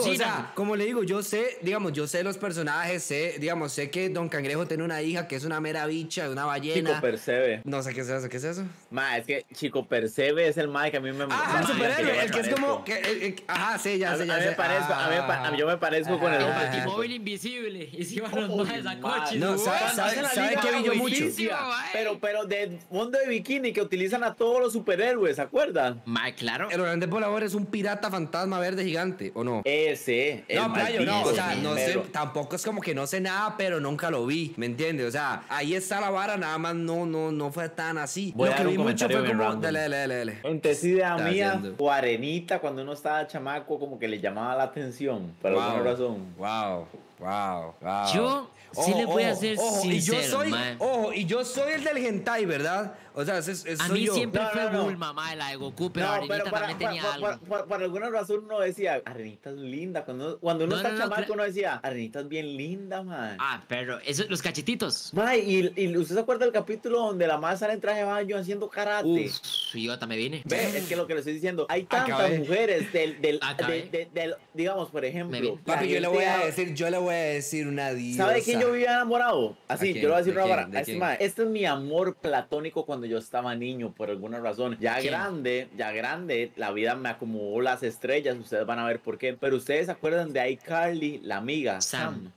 Speaker 2: sea, como le digo, yo sé, digamos, yo sé los personajes, sé, digamos, sé que Don Cangrejo tiene una hija que es una mera bicha, una ballena.
Speaker 3: Chico Percebe.
Speaker 2: No sé qué es eso, ¿qué es eso?
Speaker 3: Ma, es que Chico Percebe es el mae que a mí me...
Speaker 2: Ah, el
Speaker 3: ma,
Speaker 2: superhéroe,
Speaker 3: yo
Speaker 2: el que es
Speaker 3: parezco.
Speaker 2: como, que, el- el- ajá, sí, ya
Speaker 3: A,
Speaker 2: sé,
Speaker 3: a
Speaker 2: ya
Speaker 3: mí
Speaker 2: sé.
Speaker 3: me parezco, a mí me pa- a mí- yo me parezco con el...
Speaker 2: Ah,
Speaker 1: El
Speaker 2: ah,
Speaker 1: Batimóvil invisible. Y si van los
Speaker 3: Uy,
Speaker 1: maes a
Speaker 3: ma,
Speaker 1: coches.
Speaker 2: no,
Speaker 1: güey.
Speaker 2: ¿sabe- sabe-
Speaker 3: Hacen la
Speaker 2: sabe
Speaker 3: liga
Speaker 2: qué vi yo mucho?
Speaker 3: buenísima,
Speaker 1: mae.
Speaker 3: Pero, pero de fondo de bikini que utilizan a todos los superhéroes, ¿se acuerdan?
Speaker 1: Mae, claro.
Speaker 2: El holandés volador es un pirata fantasma verde gigante, ¿o no?
Speaker 3: Ese. el
Speaker 2: No, playo, no,
Speaker 3: maldito
Speaker 2: o sea, no sé,
Speaker 3: perro.
Speaker 2: tampoco es como que no sé nada, pero nunca lo vi, ¿me entiendes? O sea, ahí está la vara, nada más no, no, no fue tan así.
Speaker 3: Voy a
Speaker 2: Lo que
Speaker 3: dar un
Speaker 2: vi mucho
Speaker 3: comentario
Speaker 2: fue
Speaker 3: bien
Speaker 2: como,
Speaker 3: random.
Speaker 2: dale, dale, dale, dale.
Speaker 3: Entonces, idea
Speaker 2: Está
Speaker 3: mía
Speaker 2: haciendo.
Speaker 3: o arenita cuando uno estaba chamaco como que le llamaba la atención, por alguna razón.
Speaker 2: Wow, wow, wow.
Speaker 1: Yo sí le voy a ser
Speaker 2: y yo
Speaker 1: sincero,
Speaker 2: soy,
Speaker 1: mae.
Speaker 2: ojo, y yo soy el del hentai, ¿verdad? O sea, es, es,
Speaker 1: A
Speaker 2: soy
Speaker 1: mí
Speaker 2: yo.
Speaker 1: siempre
Speaker 3: No,
Speaker 1: fue
Speaker 3: no, no.
Speaker 1: Bulma, mae, la de Goku, pero
Speaker 3: No,
Speaker 1: Arenita
Speaker 3: pero para,
Speaker 1: también
Speaker 3: para-
Speaker 1: tenía
Speaker 3: para-
Speaker 1: algo.
Speaker 3: para- por alguna razón uno decía, Arenita es linda. Cuando, cuando uno
Speaker 1: No,
Speaker 3: está
Speaker 1: no, no,
Speaker 3: chamaco
Speaker 1: cla-
Speaker 3: uno decía, Arenita es bien linda, man.
Speaker 1: Ah, pero eso, los cachetitos.
Speaker 3: Mae, y, y usted se acuerda del capítulo donde la madre sale en traje de baño haciendo karate.
Speaker 1: Uf, y yo hasta me vine.
Speaker 3: Ve, es que lo que le estoy diciendo, hay tantas
Speaker 2: Acabé.
Speaker 3: mujeres del, del,
Speaker 1: Acabé.
Speaker 3: de- de- del- digamos, por
Speaker 1: Me
Speaker 3: ejemplo.
Speaker 1: vi.
Speaker 3: la
Speaker 2: Papi, yo le
Speaker 3: gente
Speaker 2: voy a
Speaker 3: ha-
Speaker 2: decir, yo le voy a decir una diosa.
Speaker 3: ¿Sabe de quién yo vivía enamorado? Así,
Speaker 2: ¿A quién?
Speaker 3: yo le voy a decir
Speaker 2: ¿De
Speaker 3: una
Speaker 2: quién?
Speaker 3: vara.
Speaker 2: ¿De
Speaker 3: Este,
Speaker 2: quién?
Speaker 3: mae, este es mi amor platónico cuando yo estaba niño, por alguna razón. Ya
Speaker 1: ¿Quién?
Speaker 3: grande, ya grande, la vida me acomodó las estrellas, ustedes van a ver por qué. Pero ustedes se acuerdan de iCarly, la amiga,
Speaker 1: Sam.
Speaker 3: Sam.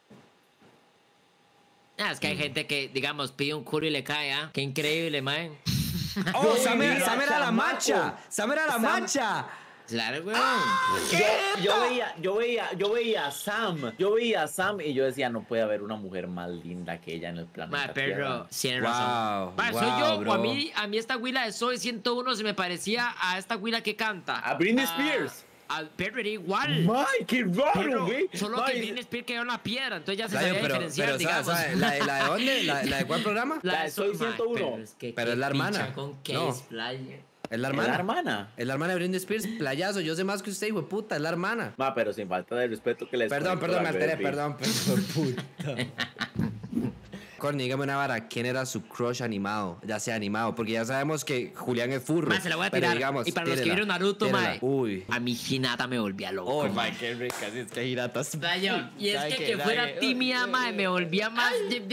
Speaker 1: Ah, es que
Speaker 2: Mm.
Speaker 1: hay gente que, digamos, pide un culo y le cae, ¿ah? Qué increíble, mae.
Speaker 2: Oh,
Speaker 3: Yo
Speaker 2: Sam era,
Speaker 3: vivía
Speaker 2: Sam era la
Speaker 3: chamaco.
Speaker 2: macha. Sam era la
Speaker 3: Sam-
Speaker 2: macha.
Speaker 1: Claro, weón.
Speaker 3: Yo, yo veía, yo veía, yo veía a Sam, yo veía a Sam y yo decía, no puede haber una mujer más linda que ella en el planeta
Speaker 1: Mae,
Speaker 3: Tierra.
Speaker 1: pero tiene
Speaker 2: Wow,
Speaker 1: razón. Mae, soy
Speaker 2: wow,
Speaker 1: yo,
Speaker 2: bro.
Speaker 1: o a mí, a mí esta huila de Soy ciento uno se me parecía a esta huila que canta.
Speaker 3: A Britney
Speaker 1: Ah,
Speaker 3: Spears.
Speaker 1: Al perro era igual.
Speaker 3: Mae, qué raro,
Speaker 1: Pero
Speaker 3: güey.
Speaker 1: solo
Speaker 3: Mae,
Speaker 1: que Britney Spears quedó en la piedra, entonces ya se
Speaker 2: Playo,
Speaker 1: sabía
Speaker 2: pero,
Speaker 1: diferenciar,
Speaker 2: pero, ¿sabe-
Speaker 1: digamos.
Speaker 2: sabe? ¿La, de- ¿La de dónde? ¿La, la de cuál programa?
Speaker 3: La de Soy
Speaker 1: Mae,
Speaker 3: ciento uno.
Speaker 1: Pero es, que,
Speaker 2: Pero
Speaker 1: qué
Speaker 2: es la hermana.
Speaker 1: picha con qué
Speaker 2: No.
Speaker 1: es, playa.
Speaker 2: Es la
Speaker 3: ¿Es
Speaker 2: hermana.
Speaker 3: la hermana?
Speaker 2: Es la hermana de Britney Spears, playazo. Yo sé más que usted, hijo de puta. Es la hermana.
Speaker 3: Ma, pero sin falta de respeto que les
Speaker 2: Perdón,
Speaker 3: conecto
Speaker 2: perdón, me
Speaker 3: la
Speaker 2: alteré,
Speaker 3: baby.
Speaker 2: perdón, perdón, puta. Corny, dígame una vara, ¿quién era su crush animado? Ya sea animado, porque ya sabemos que Julián es furro.
Speaker 1: Mae, se la voy a
Speaker 2: pero
Speaker 1: tirar.
Speaker 2: digamos,
Speaker 1: y para los que
Speaker 2: tírela,
Speaker 1: vieron Naruto,
Speaker 2: tírela.
Speaker 1: mae,
Speaker 2: Uy.
Speaker 1: a mi Hinata me volvía loco.
Speaker 2: Oh,
Speaker 1: mae.
Speaker 2: my, qué rica, si es que Hiratas.
Speaker 1: Playo, y es
Speaker 2: ¿Sabe
Speaker 1: que
Speaker 2: qué?
Speaker 1: que
Speaker 2: ¿Sabe
Speaker 1: fuera
Speaker 2: qué?
Speaker 1: tímida, mae, me volvía más.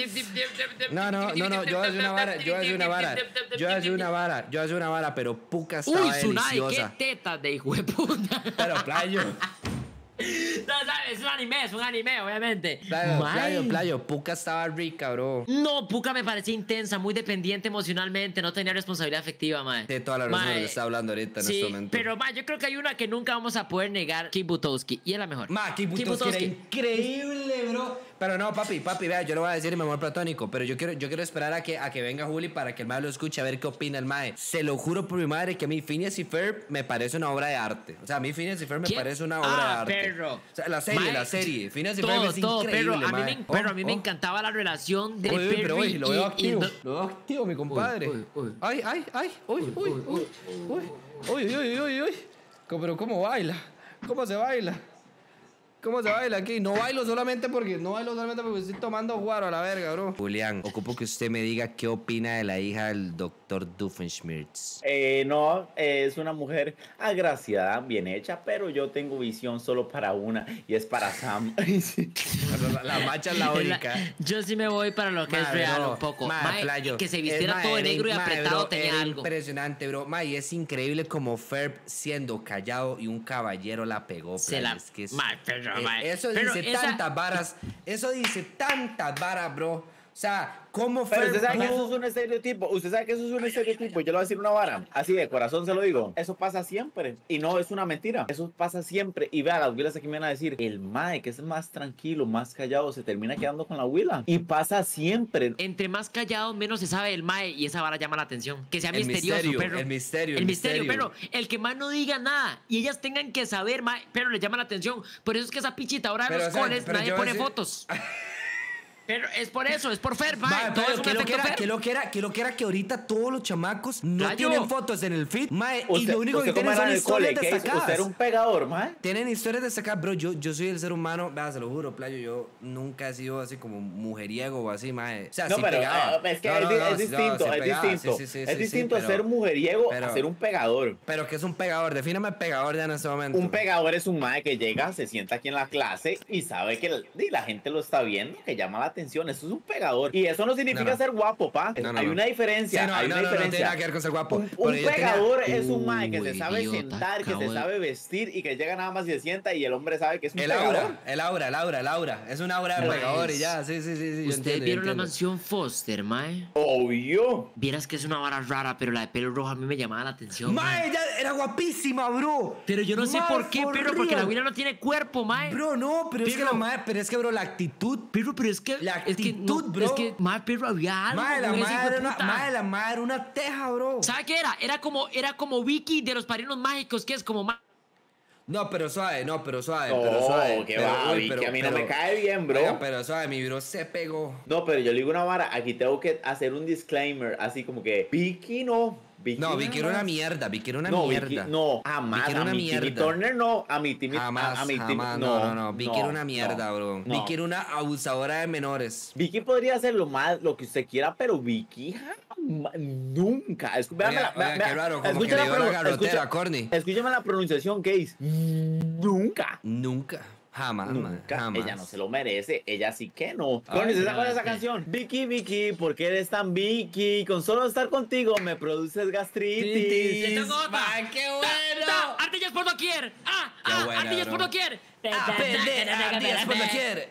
Speaker 2: No, no, no, no, yo voy a hacer una vara, yo voy a hacer una vara, yo voy a hacer una vara, yo voy a hacer una vara, pero Puka estaba
Speaker 1: Uy, Tsunade, qué
Speaker 2: deliciosa.
Speaker 1: tetas de hijo de puta.
Speaker 2: Pero playo,
Speaker 1: No, ¿sabes? Es un anime, es un anime, obviamente.
Speaker 2: playo,
Speaker 1: Mae.
Speaker 2: playo, playo, Puka estaba rica, bro.
Speaker 1: No, Puka me parecía intensa, muy dependiente emocionalmente, no tenía responsabilidad afectiva, mae.
Speaker 2: De toda la razón de lo
Speaker 1: Mae,
Speaker 2: que está hablando ahorita en
Speaker 1: sí,
Speaker 2: este momento.
Speaker 1: pero mae, yo creo que hay una que nunca vamos a poder negar, Kip Butowski, y es la mejor.
Speaker 2: Ma, Kip
Speaker 1: Kip
Speaker 2: Butowski era
Speaker 1: Butowski.
Speaker 2: increíble, bro. Pero no, papi, papi, vea, yo le voy a decir mi amor platónico, pero yo quiero, yo quiero esperar a que, a que venga Juli para que el mae lo escuche, a ver qué opina el mae. Se lo juro por mi madre que a mí Phineas y Ferb me parece una obra de arte. O sea, a mí Phineas y Ferb me
Speaker 1: ¿Quién?
Speaker 2: parece una obra
Speaker 1: Ah,
Speaker 2: de arte.
Speaker 1: perro.
Speaker 2: O sea, la serie,
Speaker 1: Mae,
Speaker 2: la serie. Phineas y Ferb
Speaker 1: Todo,
Speaker 2: es
Speaker 1: todo,
Speaker 2: increíble,
Speaker 1: pero a mí,
Speaker 2: mae.
Speaker 1: me, pero a mí me
Speaker 2: Oh, oh.
Speaker 1: encantaba la relación de
Speaker 2: Uy, uy, pero
Speaker 1: Perry
Speaker 2: uy, lo veo
Speaker 1: y- y
Speaker 2: activo.
Speaker 1: no-
Speaker 2: Lo veo activo, mi compadre.
Speaker 1: uy, uy.
Speaker 2: Ay, ay, ay. Uy, uy, uy, uy. Uy, uy, uy, uy, uy. ¿Cómo- Pero ¿cómo baila? ¿Cómo se baila? ¿Cómo se baila aquí? No bailo solamente porque no bailo solamente porque estoy tomando guaro a la verga, bro. Julián, ocupo que usted me diga qué opina de la hija del doctor Doofenshmirtz.
Speaker 3: Eh, no, eh, es una mujer agraciada, bien hecha, pero yo tengo visión solo para una y es para Sam.
Speaker 2: La, la macha es la
Speaker 1: Es la-
Speaker 2: única.
Speaker 1: yo sí me voy para lo que es
Speaker 2: Mae,
Speaker 1: real
Speaker 2: bro,
Speaker 1: un poco.
Speaker 2: mae,
Speaker 1: Mae,
Speaker 2: playo.
Speaker 1: que se
Speaker 2: Es,
Speaker 1: vistiera
Speaker 2: mae,
Speaker 1: todo de
Speaker 2: era
Speaker 1: negro y
Speaker 2: in- mae,
Speaker 1: apretado
Speaker 2: bro,
Speaker 1: tenía
Speaker 2: era
Speaker 1: algo.
Speaker 2: impresionante, bro. Ma, y es increíble como Ferb siendo callado y un caballero la pegó.
Speaker 1: Se
Speaker 2: playo.
Speaker 1: la-
Speaker 2: Es que es-
Speaker 1: mae, pero,
Speaker 2: eh,
Speaker 1: mae,
Speaker 2: eso
Speaker 1: pero
Speaker 2: dice
Speaker 1: esa-
Speaker 2: tantas varas. Eso dice tantas varas, bro. O sea, ¿cómo
Speaker 3: Pero
Speaker 2: Ferb
Speaker 3: usted sabe que
Speaker 2: pudo-
Speaker 3: eso es un estereotipo. Usted sabe que eso es un estereotipo. Yo le voy a decir una vara. Así de corazón se lo digo. Eso pasa siempre. Y no es una mentira. Eso pasa siempre. Y vea, las huilas aquí me van a decir: el mae, que es más tranquilo, más callado, se termina quedando con la huila. Y pasa siempre.
Speaker 1: Entre más callado, menos se sabe del mae y esa vara llama la atención. Que sea
Speaker 2: El
Speaker 1: misterioso,
Speaker 2: misterio,
Speaker 1: pero.
Speaker 2: el misterio,
Speaker 1: El
Speaker 2: el
Speaker 1: misterio,
Speaker 2: misterio.
Speaker 1: pero el que más no diga nada y ellas tengan que saber, mae, pero le llama la atención. Por eso es que esa pichita ahora de
Speaker 2: Pero,
Speaker 1: los
Speaker 2: o sea,
Speaker 1: coles
Speaker 2: pero
Speaker 1: nadie
Speaker 2: yo voy a
Speaker 1: pone
Speaker 2: decir-
Speaker 1: fotos. Pero es por eso, es por Fer, mae.
Speaker 2: Mae,
Speaker 1: Todo
Speaker 2: pero
Speaker 1: es un
Speaker 2: que lo que
Speaker 1: efecto
Speaker 2: era,
Speaker 1: Fer.
Speaker 2: que lo que era, que lo que era que ahorita todos los chamacos no
Speaker 1: Playo.
Speaker 2: tienen fotos en el feed, mae, y
Speaker 3: Usted-
Speaker 2: lo único que
Speaker 3: usted cómo
Speaker 2: tienen
Speaker 3: era
Speaker 2: son
Speaker 3: en el
Speaker 2: historias
Speaker 3: cole, ¿qué hizo?
Speaker 2: destacadas.
Speaker 3: Usted era un pegador, mae.
Speaker 2: Tienen historias destacadas, bro. Yo, yo soy el ser humano, vea, se lo juro, playo. Yo nunca he sido así como mujeriego o así, mae. O sea,
Speaker 3: No,
Speaker 2: sí
Speaker 3: pero
Speaker 2: pegaba.
Speaker 3: eh, es que
Speaker 2: No,
Speaker 3: es,
Speaker 2: no,
Speaker 3: di-
Speaker 2: no,
Speaker 3: es
Speaker 2: sí, no,
Speaker 3: distinto,
Speaker 2: sí
Speaker 3: es
Speaker 2: pegaba,
Speaker 3: distinto.
Speaker 2: sí, sí, sí,
Speaker 3: es
Speaker 2: sí,
Speaker 3: distinto
Speaker 2: sí, pero-
Speaker 3: ser mujeriego
Speaker 2: pero-
Speaker 3: a ser un pegador.
Speaker 2: Pero que es un pegador, defíname pegador ya en este momento.
Speaker 3: Un pegador es un mae que llega, se sienta aquí en la clase y sabe que la, y la gente lo está viendo, que llama la atención. Eso es un pegador. Y eso no significa
Speaker 2: No, no.
Speaker 3: ser guapo, pa.
Speaker 2: No, no,
Speaker 3: hay
Speaker 2: no.
Speaker 3: una diferencia.
Speaker 2: Sí, no,
Speaker 3: hay
Speaker 2: no,
Speaker 3: una
Speaker 2: no, no, no tiene
Speaker 3: diferencia.
Speaker 2: nada que ver con ser guapo.
Speaker 3: Un, un
Speaker 2: Porque yo tenía-
Speaker 3: pegador es un mae que se
Speaker 1: Uy,
Speaker 3: sabe
Speaker 1: idiota,
Speaker 3: sentar, que
Speaker 1: acabo
Speaker 3: se
Speaker 1: de-
Speaker 3: sabe vestir y que llega nada más y se sienta y el hombre sabe que es un
Speaker 2: El
Speaker 3: pegador.
Speaker 2: aura, el aura, el aura, el aura. Es un aura de
Speaker 1: Pues,
Speaker 2: pegador y ya, sí, sí, sí. sí yo
Speaker 1: ¿Ustedes
Speaker 2: entiendo, yo
Speaker 1: vieron la
Speaker 2: entiendo.
Speaker 1: mansión Foster, mae?
Speaker 3: Obvio.
Speaker 1: Vieras que es una vara rara, pero la de pelo rojo a mí me llamaba la atención, mae.
Speaker 2: Mae, ella era guapísima, bro.
Speaker 1: Pero yo no sé
Speaker 2: Mae,
Speaker 1: por qué,
Speaker 2: for
Speaker 1: pero porque la
Speaker 2: real.
Speaker 1: abuela no tiene cuerpo, mae.
Speaker 2: Bro, no, pero, es que
Speaker 1: Pero-
Speaker 2: la mae, pero es que, bro, la actitud.
Speaker 1: Pero, pero es que.
Speaker 2: La
Speaker 1: es que no,
Speaker 2: actitud, bro.
Speaker 1: Es que, mae, pero había algo.
Speaker 2: Mae, la
Speaker 1: con ese
Speaker 2: mae
Speaker 1: hijo de
Speaker 2: era una,
Speaker 1: puta.
Speaker 2: mae, la mae era una teja, bro.
Speaker 1: ¿Sabe qué era? Era como, era como Vicky de los Padrinos Mágicos, que es como. ma-
Speaker 2: No, pero suave, no, pero suave,
Speaker 3: No,
Speaker 2: pero suave.
Speaker 3: que
Speaker 2: pero,
Speaker 3: va,
Speaker 2: uy,
Speaker 3: Vicky,
Speaker 2: pero-
Speaker 3: a mí no
Speaker 2: pero-
Speaker 3: me cae bien, bro.
Speaker 2: Oiga, pero suave, mi bro se pegó.
Speaker 3: No, pero yo le digo una vara, aquí tengo que hacer un disclaimer, así como que Vicky no. Vicky
Speaker 2: No, Vicky era una
Speaker 3: jamás.
Speaker 2: mierda, Vicky era una
Speaker 3: no,
Speaker 2: mierda.
Speaker 3: Vicky, no, jamás.
Speaker 2: Vicky era
Speaker 3: a
Speaker 2: una
Speaker 3: mi Timmy
Speaker 2: mierda.
Speaker 3: Turner no, a mi Timmy,
Speaker 2: Jamás,
Speaker 3: a, a mi Timmy,
Speaker 2: jamás, no, no, no. Vicky era una mierda,
Speaker 3: no,
Speaker 2: bro.
Speaker 3: no.
Speaker 2: Vicky era una abusadora de menores.
Speaker 3: Vicky podría hacer lo más, lo que usted quiera, pero Vicky jamás, nunca. Escu- véame
Speaker 2: Oiga,
Speaker 3: la- vea-
Speaker 2: oiga,
Speaker 3: vea-
Speaker 2: qué raro, como
Speaker 3: escucha
Speaker 2: que le dio la
Speaker 3: pronun-
Speaker 2: garrotera,
Speaker 3: escucha-
Speaker 2: Corny.
Speaker 3: Escúchame la pronunciación, Case. Nunca.
Speaker 2: Nunca, jamás, mae,
Speaker 3: Nunca,
Speaker 2: jamás.
Speaker 3: ella no se lo merece, ella sí que no.
Speaker 2: Ay,
Speaker 3: Connie, ¿se
Speaker 1: pero
Speaker 3: acuerda de esa
Speaker 1: es que-
Speaker 3: canción? Vicky, Vicky, ¿por qué eres tan Vicky? Con solo estar contigo me produces gastritis.
Speaker 1: ¡Le tengo otra!
Speaker 2: Mae, qué
Speaker 1: Ta-
Speaker 2: bueno.
Speaker 1: ta- ¡Ardillas por doquier! ¡Ah!
Speaker 2: Qué
Speaker 1: ¡Ah!
Speaker 2: buena,
Speaker 1: ¡Ardillas
Speaker 2: bro.
Speaker 1: por doquier!
Speaker 2: Ah, pendeja, días por doquier.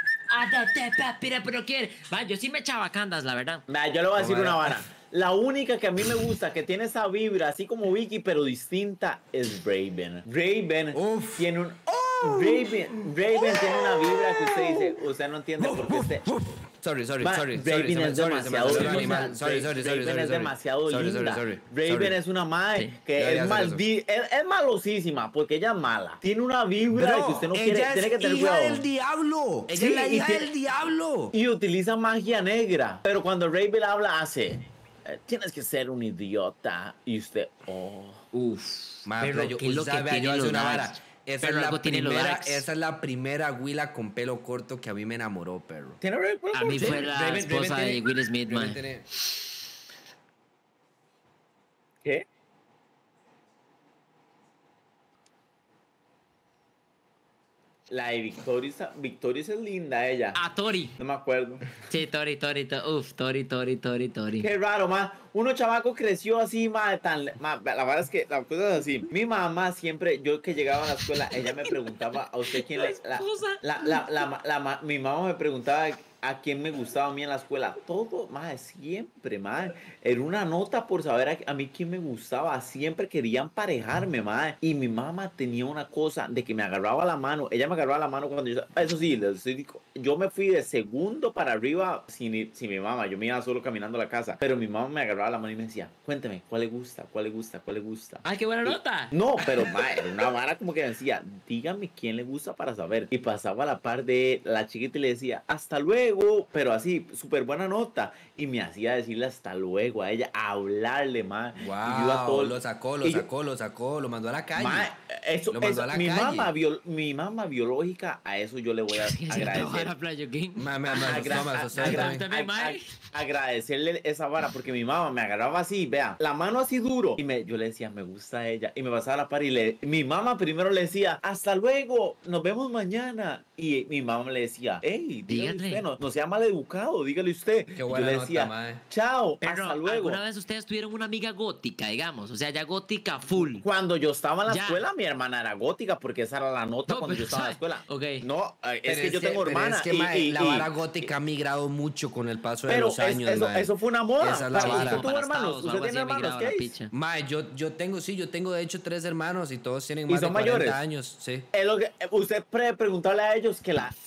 Speaker 1: ¡Ardillas por doquier! Va, yo sí me echaba candas, la verdad.
Speaker 3: Nah, yo le voy a decir
Speaker 2: Bueno.
Speaker 3: una vara. La única que a mí me gusta, que tiene esa vibra, así como Vicky, pero distinta, es Raven. Raven
Speaker 2: Uf.
Speaker 3: tiene un... Raven, Raven tiene una vibra que usted dice, usted no entiende por qué este...
Speaker 2: Sorry, sorry,
Speaker 3: Ma,
Speaker 2: sorry,
Speaker 3: Raven
Speaker 2: sorry, se me-
Speaker 3: es
Speaker 2: sorry, se me
Speaker 3: demasiado
Speaker 2: salió el
Speaker 3: linda.
Speaker 2: animal. Sorry, sorry, sorry,
Speaker 3: Raven
Speaker 2: sorry,
Speaker 3: es
Speaker 2: sorry.
Speaker 3: demasiado
Speaker 2: Sorry,
Speaker 3: linda.
Speaker 2: sorry, sorry,
Speaker 3: Raven
Speaker 2: sorry.
Speaker 3: es una madre
Speaker 1: Sí.
Speaker 3: que
Speaker 2: Debería
Speaker 3: es,
Speaker 2: hacer
Speaker 3: maldi es, es malosísima porque ella es mala. Tiene una vibra de que usted no quiere,
Speaker 2: ella
Speaker 3: tiene que
Speaker 2: es
Speaker 3: tener
Speaker 2: hija
Speaker 3: cuidado.
Speaker 2: del diablo. Ella
Speaker 3: Sí,
Speaker 2: es la
Speaker 3: y
Speaker 2: hija
Speaker 3: tiene-
Speaker 2: del diablo.
Speaker 3: Y utiliza magia negra. Pero cuando Raven habla, hace. eh, Tienes que ser un idiota. Y usted, oh.
Speaker 1: Uf.
Speaker 2: Ma,
Speaker 1: pero
Speaker 2: pero yo,
Speaker 1: ¿qué es lo
Speaker 2: usted
Speaker 1: que
Speaker 2: sabe,
Speaker 1: tiene
Speaker 2: yo voy a
Speaker 1: los
Speaker 2: decir una
Speaker 1: likes?
Speaker 2: vara. Esa
Speaker 1: Pero
Speaker 2: es, la
Speaker 1: algo tiene los
Speaker 2: primera,
Speaker 1: likes.
Speaker 2: esa es la primera huila con pelo corto que a mí me enamoró, perro.
Speaker 3: ¿Tiene Raven?
Speaker 1: A mí
Speaker 2: Sí,
Speaker 1: fue la
Speaker 2: Raven-
Speaker 1: esposa
Speaker 2: Raven
Speaker 1: de
Speaker 2: tiene-
Speaker 1: Will Smith,
Speaker 2: Raven
Speaker 1: man.
Speaker 2: tiene-
Speaker 3: ¿Qué? La de Victorious, Victorious es linda ella.
Speaker 1: Ah, Tori.
Speaker 3: No me acuerdo.
Speaker 1: Sí, Tori, Tori, to- uf, Tori, Tori, Tori, Tori.
Speaker 3: Qué raro, ma. Uno chavaco creció así, ma, tan... Ma, la verdad es que la cosa es así. Mi mamá siempre, yo que llegaba a la escuela, ella me preguntaba a usted quién le... La,
Speaker 1: esposa.
Speaker 3: la, la, la, ma- la ma- mi mamá me preguntaba a quién me gustaba a mí en la escuela. Todo, ma, siempre, ma. Era una nota por saber a, a mí quién me gustaba. Siempre querían parejarme, ma. Y mi mamá tenía una cosa de que me agarraba la mano. Ella me agarraba la mano cuando yo... Eso sí, les digo, yo me fui de segundo para arriba sin, sin mi mamá. Yo me iba solo caminando a la casa. Pero mi mamá me agarraba la mano y me decía, cuénteme, ¿cuál le gusta? ¿Cuál le gusta? ¿Cuál le gusta?
Speaker 1: Ay, qué buena nota.
Speaker 3: No, pero ma, era una vara como que decía, dígame quién le gusta para saber. Y pasaba a la par de la chiquita y le decía, hasta luego, pero así, súper buena nota. Y me hacía decirle hasta luego a ella, a hablarle, ma. Y yo iba
Speaker 2: Wow,
Speaker 3: todo-
Speaker 2: lo sacó, lo
Speaker 3: y yo-
Speaker 2: sacó, lo sacó, lo mandó a la calle.
Speaker 3: Ma, eso,
Speaker 2: Lo mandó
Speaker 3: eso-
Speaker 2: a la
Speaker 3: mi,
Speaker 2: calle.
Speaker 3: mamá bio- mi mamá biológica, a eso yo le voy a
Speaker 1: Sí, sí, trabajar
Speaker 3: agradecer.
Speaker 1: a Playa King.
Speaker 2: Ma, ma, ma,
Speaker 3: Agra-
Speaker 2: no, me asustó
Speaker 3: agra-
Speaker 2: también.
Speaker 1: también,
Speaker 3: ag-
Speaker 1: mae.
Speaker 3: ag- agradecerle esa vara porque mi mamá me agarraba así, vea, la mano así duro y me, yo le decía, me gusta ella y me pasaba la par y le, mi mamá primero le decía, hasta luego, nos vemos mañana y mi mamá le decía, hey, dígale
Speaker 1: Dígale.
Speaker 3: usted, no, no sea maleducado, dígale usted.
Speaker 2: Qué
Speaker 3: Y yo
Speaker 2: buena
Speaker 3: le
Speaker 2: nota,
Speaker 3: decía,
Speaker 2: mae.
Speaker 3: chao,
Speaker 1: Pero,
Speaker 3: hasta luego.
Speaker 1: ¿alguna vez ustedes tuvieron una amiga gótica, digamos? O sea, ya gótica full.
Speaker 3: Cuando yo estaba en la
Speaker 1: Ya.
Speaker 3: escuela, mi hermana era gótica porque esa era la nota
Speaker 1: No,
Speaker 3: cuando
Speaker 1: pero,
Speaker 3: yo estaba en la escuela.
Speaker 1: ok.
Speaker 3: No, eh, es
Speaker 2: Pero
Speaker 3: que yo tengo
Speaker 2: pero
Speaker 3: hermana
Speaker 2: Es que,
Speaker 3: y-
Speaker 2: mae,
Speaker 3: y-
Speaker 2: la
Speaker 3: y-
Speaker 2: vara gótica ha migrado mucho con el paso de
Speaker 3: pero
Speaker 2: los
Speaker 3: es-
Speaker 2: años,
Speaker 3: eso,
Speaker 2: mae.
Speaker 3: eso fue una moda.
Speaker 2: Esa es la
Speaker 3: Para-
Speaker 2: vara.
Speaker 3: ¿Usted tuvo
Speaker 1: Para
Speaker 3: hermanos?
Speaker 1: Estados o
Speaker 3: ¿Usted
Speaker 1: algo
Speaker 3: tiene
Speaker 1: así
Speaker 3: hermanos?
Speaker 1: emigrado
Speaker 3: ¿Qué
Speaker 1: la
Speaker 3: es?
Speaker 1: picha.
Speaker 2: Mae, yo, yo tengo, sí, yo tengo de hecho tres hermanos y todos tienen
Speaker 3: ¿Y
Speaker 2: más de
Speaker 3: son
Speaker 2: cuarenta
Speaker 3: mayores?
Speaker 2: años, sí.
Speaker 3: Es lo que, usted puede preguntarle a ellos que la,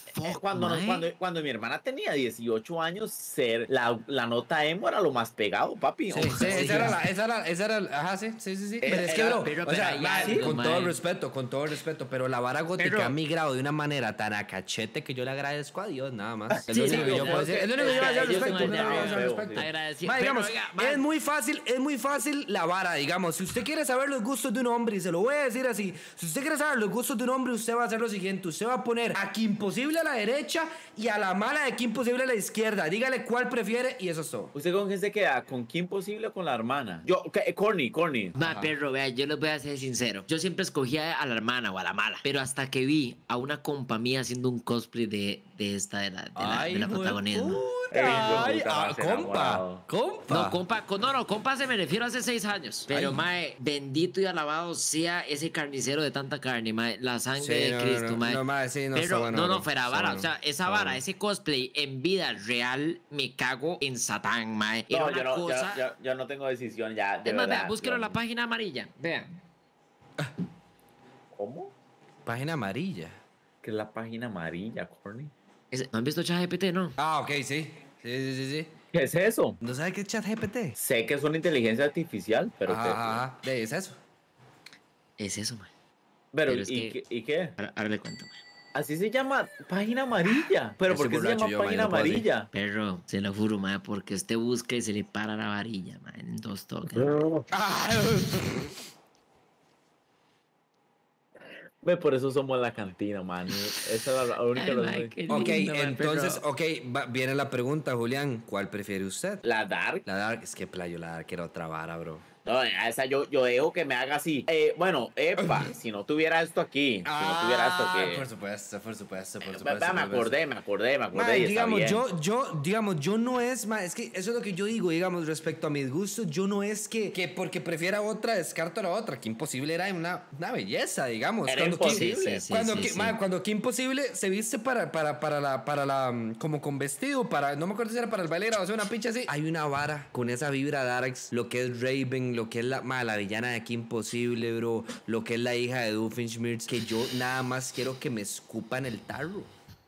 Speaker 1: fuck,
Speaker 3: cuando,
Speaker 1: mae.
Speaker 3: cuando, cuando mi hermana tenía dieciocho años, ser la, la nota emo era lo más pegado, papi.
Speaker 2: Sí, sí, esa era la, esa era, esa era, ajá, sí, sí, sí, sí. Pero es que,
Speaker 3: Era-
Speaker 2: bro,
Speaker 1: pero-
Speaker 2: o sea,
Speaker 1: pero
Speaker 2: ma,
Speaker 1: hay algo,
Speaker 2: con
Speaker 1: ma.
Speaker 2: todo el respeto, con todo el respeto, pero la vara gótica
Speaker 1: Pero-
Speaker 2: ha migrado de una manera tan a cachete que yo le agradezco a Dios, nada más. Es
Speaker 1: Sí,
Speaker 2: lo
Speaker 1: sí,
Speaker 2: único que yo
Speaker 3: yo
Speaker 2: puedo
Speaker 3: creo
Speaker 2: decir.
Speaker 3: que-
Speaker 2: Es lo único que yo voy a hacer al
Speaker 3: ellos
Speaker 2: respecto.
Speaker 3: son
Speaker 2: es lo único que yo voy a hacer al
Speaker 3: feo,
Speaker 2: respecto.
Speaker 3: sí.
Speaker 1: Agradecido.
Speaker 2: Ma,
Speaker 1: Pero,
Speaker 2: digamos,
Speaker 1: oiga, ma.
Speaker 2: es muy fácil, es muy fácil la vara, digamos. Si usted quiere saber los gustos de un hombre, y se lo voy a decir así, si usted quiere saber los gustos de un hombre, usted va a hacer lo siguiente. Usted va a poner a Kim Possible a la derecha y a la mala de Kim Possible a la izquierda. Dígale cuál prefiere y eso es todo.
Speaker 3: ¿Usted con quién se queda? ¿Con quién posible o con la hermana? Yo, okay, Corny, Corny.
Speaker 1: Ma, perro, vea, yo les voy a ser sincero. Yo siempre escogía a la hermana o a la mala. Pero hasta que vi a una compa mía haciendo un cosplay de, de esta, de la, de la, de la
Speaker 2: hijo
Speaker 1: protagonismo.
Speaker 2: puta,
Speaker 3: Ey, hijo de
Speaker 2: ay,
Speaker 3: puta,
Speaker 2: ah,
Speaker 3: más
Speaker 2: compa,
Speaker 3: enamorado.
Speaker 2: compa.
Speaker 1: No, compa, con- no, no, compa se me refiero a hace seis años. Pero,
Speaker 2: Ay.
Speaker 1: mae, bendito y alabado sea ese carnicero de tanta carne, mae. La sangre
Speaker 2: Sí,
Speaker 1: de
Speaker 2: no, no,
Speaker 1: Cristo,
Speaker 2: no,
Speaker 1: mae.
Speaker 2: no, mae, sí, no,
Speaker 1: Pero,
Speaker 2: está bueno,
Speaker 1: no, no,
Speaker 2: bro,
Speaker 1: fuera
Speaker 2: está
Speaker 1: vara.
Speaker 2: bueno,
Speaker 1: O sea, esa
Speaker 2: está
Speaker 1: vara,
Speaker 2: bueno.
Speaker 1: ese cosplay en vida real, me cago en Satán, mae. Era
Speaker 3: No,
Speaker 1: una
Speaker 3: yo no, yo,
Speaker 1: cosa.
Speaker 3: yo, yo no tengo decisión ya. De
Speaker 1: Es más,
Speaker 3: verdad,
Speaker 1: vea, búsquelo
Speaker 3: yo-
Speaker 1: en la página amarilla. Vean.
Speaker 3: ¿Cómo?
Speaker 2: Página amarilla.
Speaker 3: ¿Qué es la página amarilla, Corny?
Speaker 1: Ese- ¿No han visto ChatGPT, no?
Speaker 2: Ah, ok, sí. Sí, sí, sí, sí.
Speaker 3: ¿Qué es eso?
Speaker 2: ¿No sabe qué es ChatGPT?
Speaker 3: Sé que es una inteligencia artificial, pero
Speaker 2: Ajá,
Speaker 3: ¿qué?
Speaker 2: ajá, ajá. De, es eso.
Speaker 1: Es eso, mae.
Speaker 3: Pero,
Speaker 1: Pero es
Speaker 3: ¿y,
Speaker 1: que-
Speaker 3: qué, ¿y qué?
Speaker 1: Ahora, ahora le cuento, mae.
Speaker 3: Así se llama página amarilla. ¿Pero
Speaker 2: Ese
Speaker 3: por qué se
Speaker 2: borracho
Speaker 3: llama
Speaker 2: yo, man,
Speaker 3: página
Speaker 2: no puedo decir.
Speaker 3: amarilla?
Speaker 1: Perro, se lo juro, mae, porque usted busca y se le para la varilla, mae, en dos toques.
Speaker 3: Ve, por eso somos la cantina, man. Esa es la, la única
Speaker 1: Ay,
Speaker 3: razón.
Speaker 1: mae, qué
Speaker 2: Ok,
Speaker 1: lindo, mae,
Speaker 2: entonces,
Speaker 1: perro.
Speaker 2: ok, va- viene la pregunta, Julián. ¿Cuál prefiere usted?
Speaker 3: La Dark.
Speaker 2: La Dark, es que playo, la Dark era otra vara, bro.
Speaker 3: No, esa yo, yo dejo que me haga así. Eh, bueno, epa, si no tuviera esto aquí. Si no tuviera esto
Speaker 2: Ah,
Speaker 3: aquí.
Speaker 2: por supuesto, por supuesto, por
Speaker 3: Ve-
Speaker 2: supuesto.
Speaker 3: ve, me
Speaker 2: por supuesto.
Speaker 3: acordé, me acordé, me acordé.
Speaker 2: Ma,
Speaker 3: y está
Speaker 2: digamos,
Speaker 3: bien.
Speaker 2: yo, yo, digamos, yo no es, ma, es que eso es lo que yo digo, digamos, respecto a mis gustos, yo no es que, que porque prefiera otra, descarto a la otra, que imposible era una, una belleza, digamos.
Speaker 3: Era
Speaker 2: cuando
Speaker 3: imposible.
Speaker 2: Kim-
Speaker 1: Sí, sí,
Speaker 2: cuando,
Speaker 1: sí,
Speaker 2: Ki-
Speaker 1: sí.
Speaker 2: ma, cuando que imposible se viste para, para, para la, para la, mm, como con vestido, para, no me acuerdo si era para el baile o sea, una pinche así. Hay una vara con esa vibra Darks, lo que es Raven, lo que es la, ma, la villana de Kim Possible, bro, lo que es la hija de Doofenshmirtz, que yo nada más quiero que me escupan el tarro.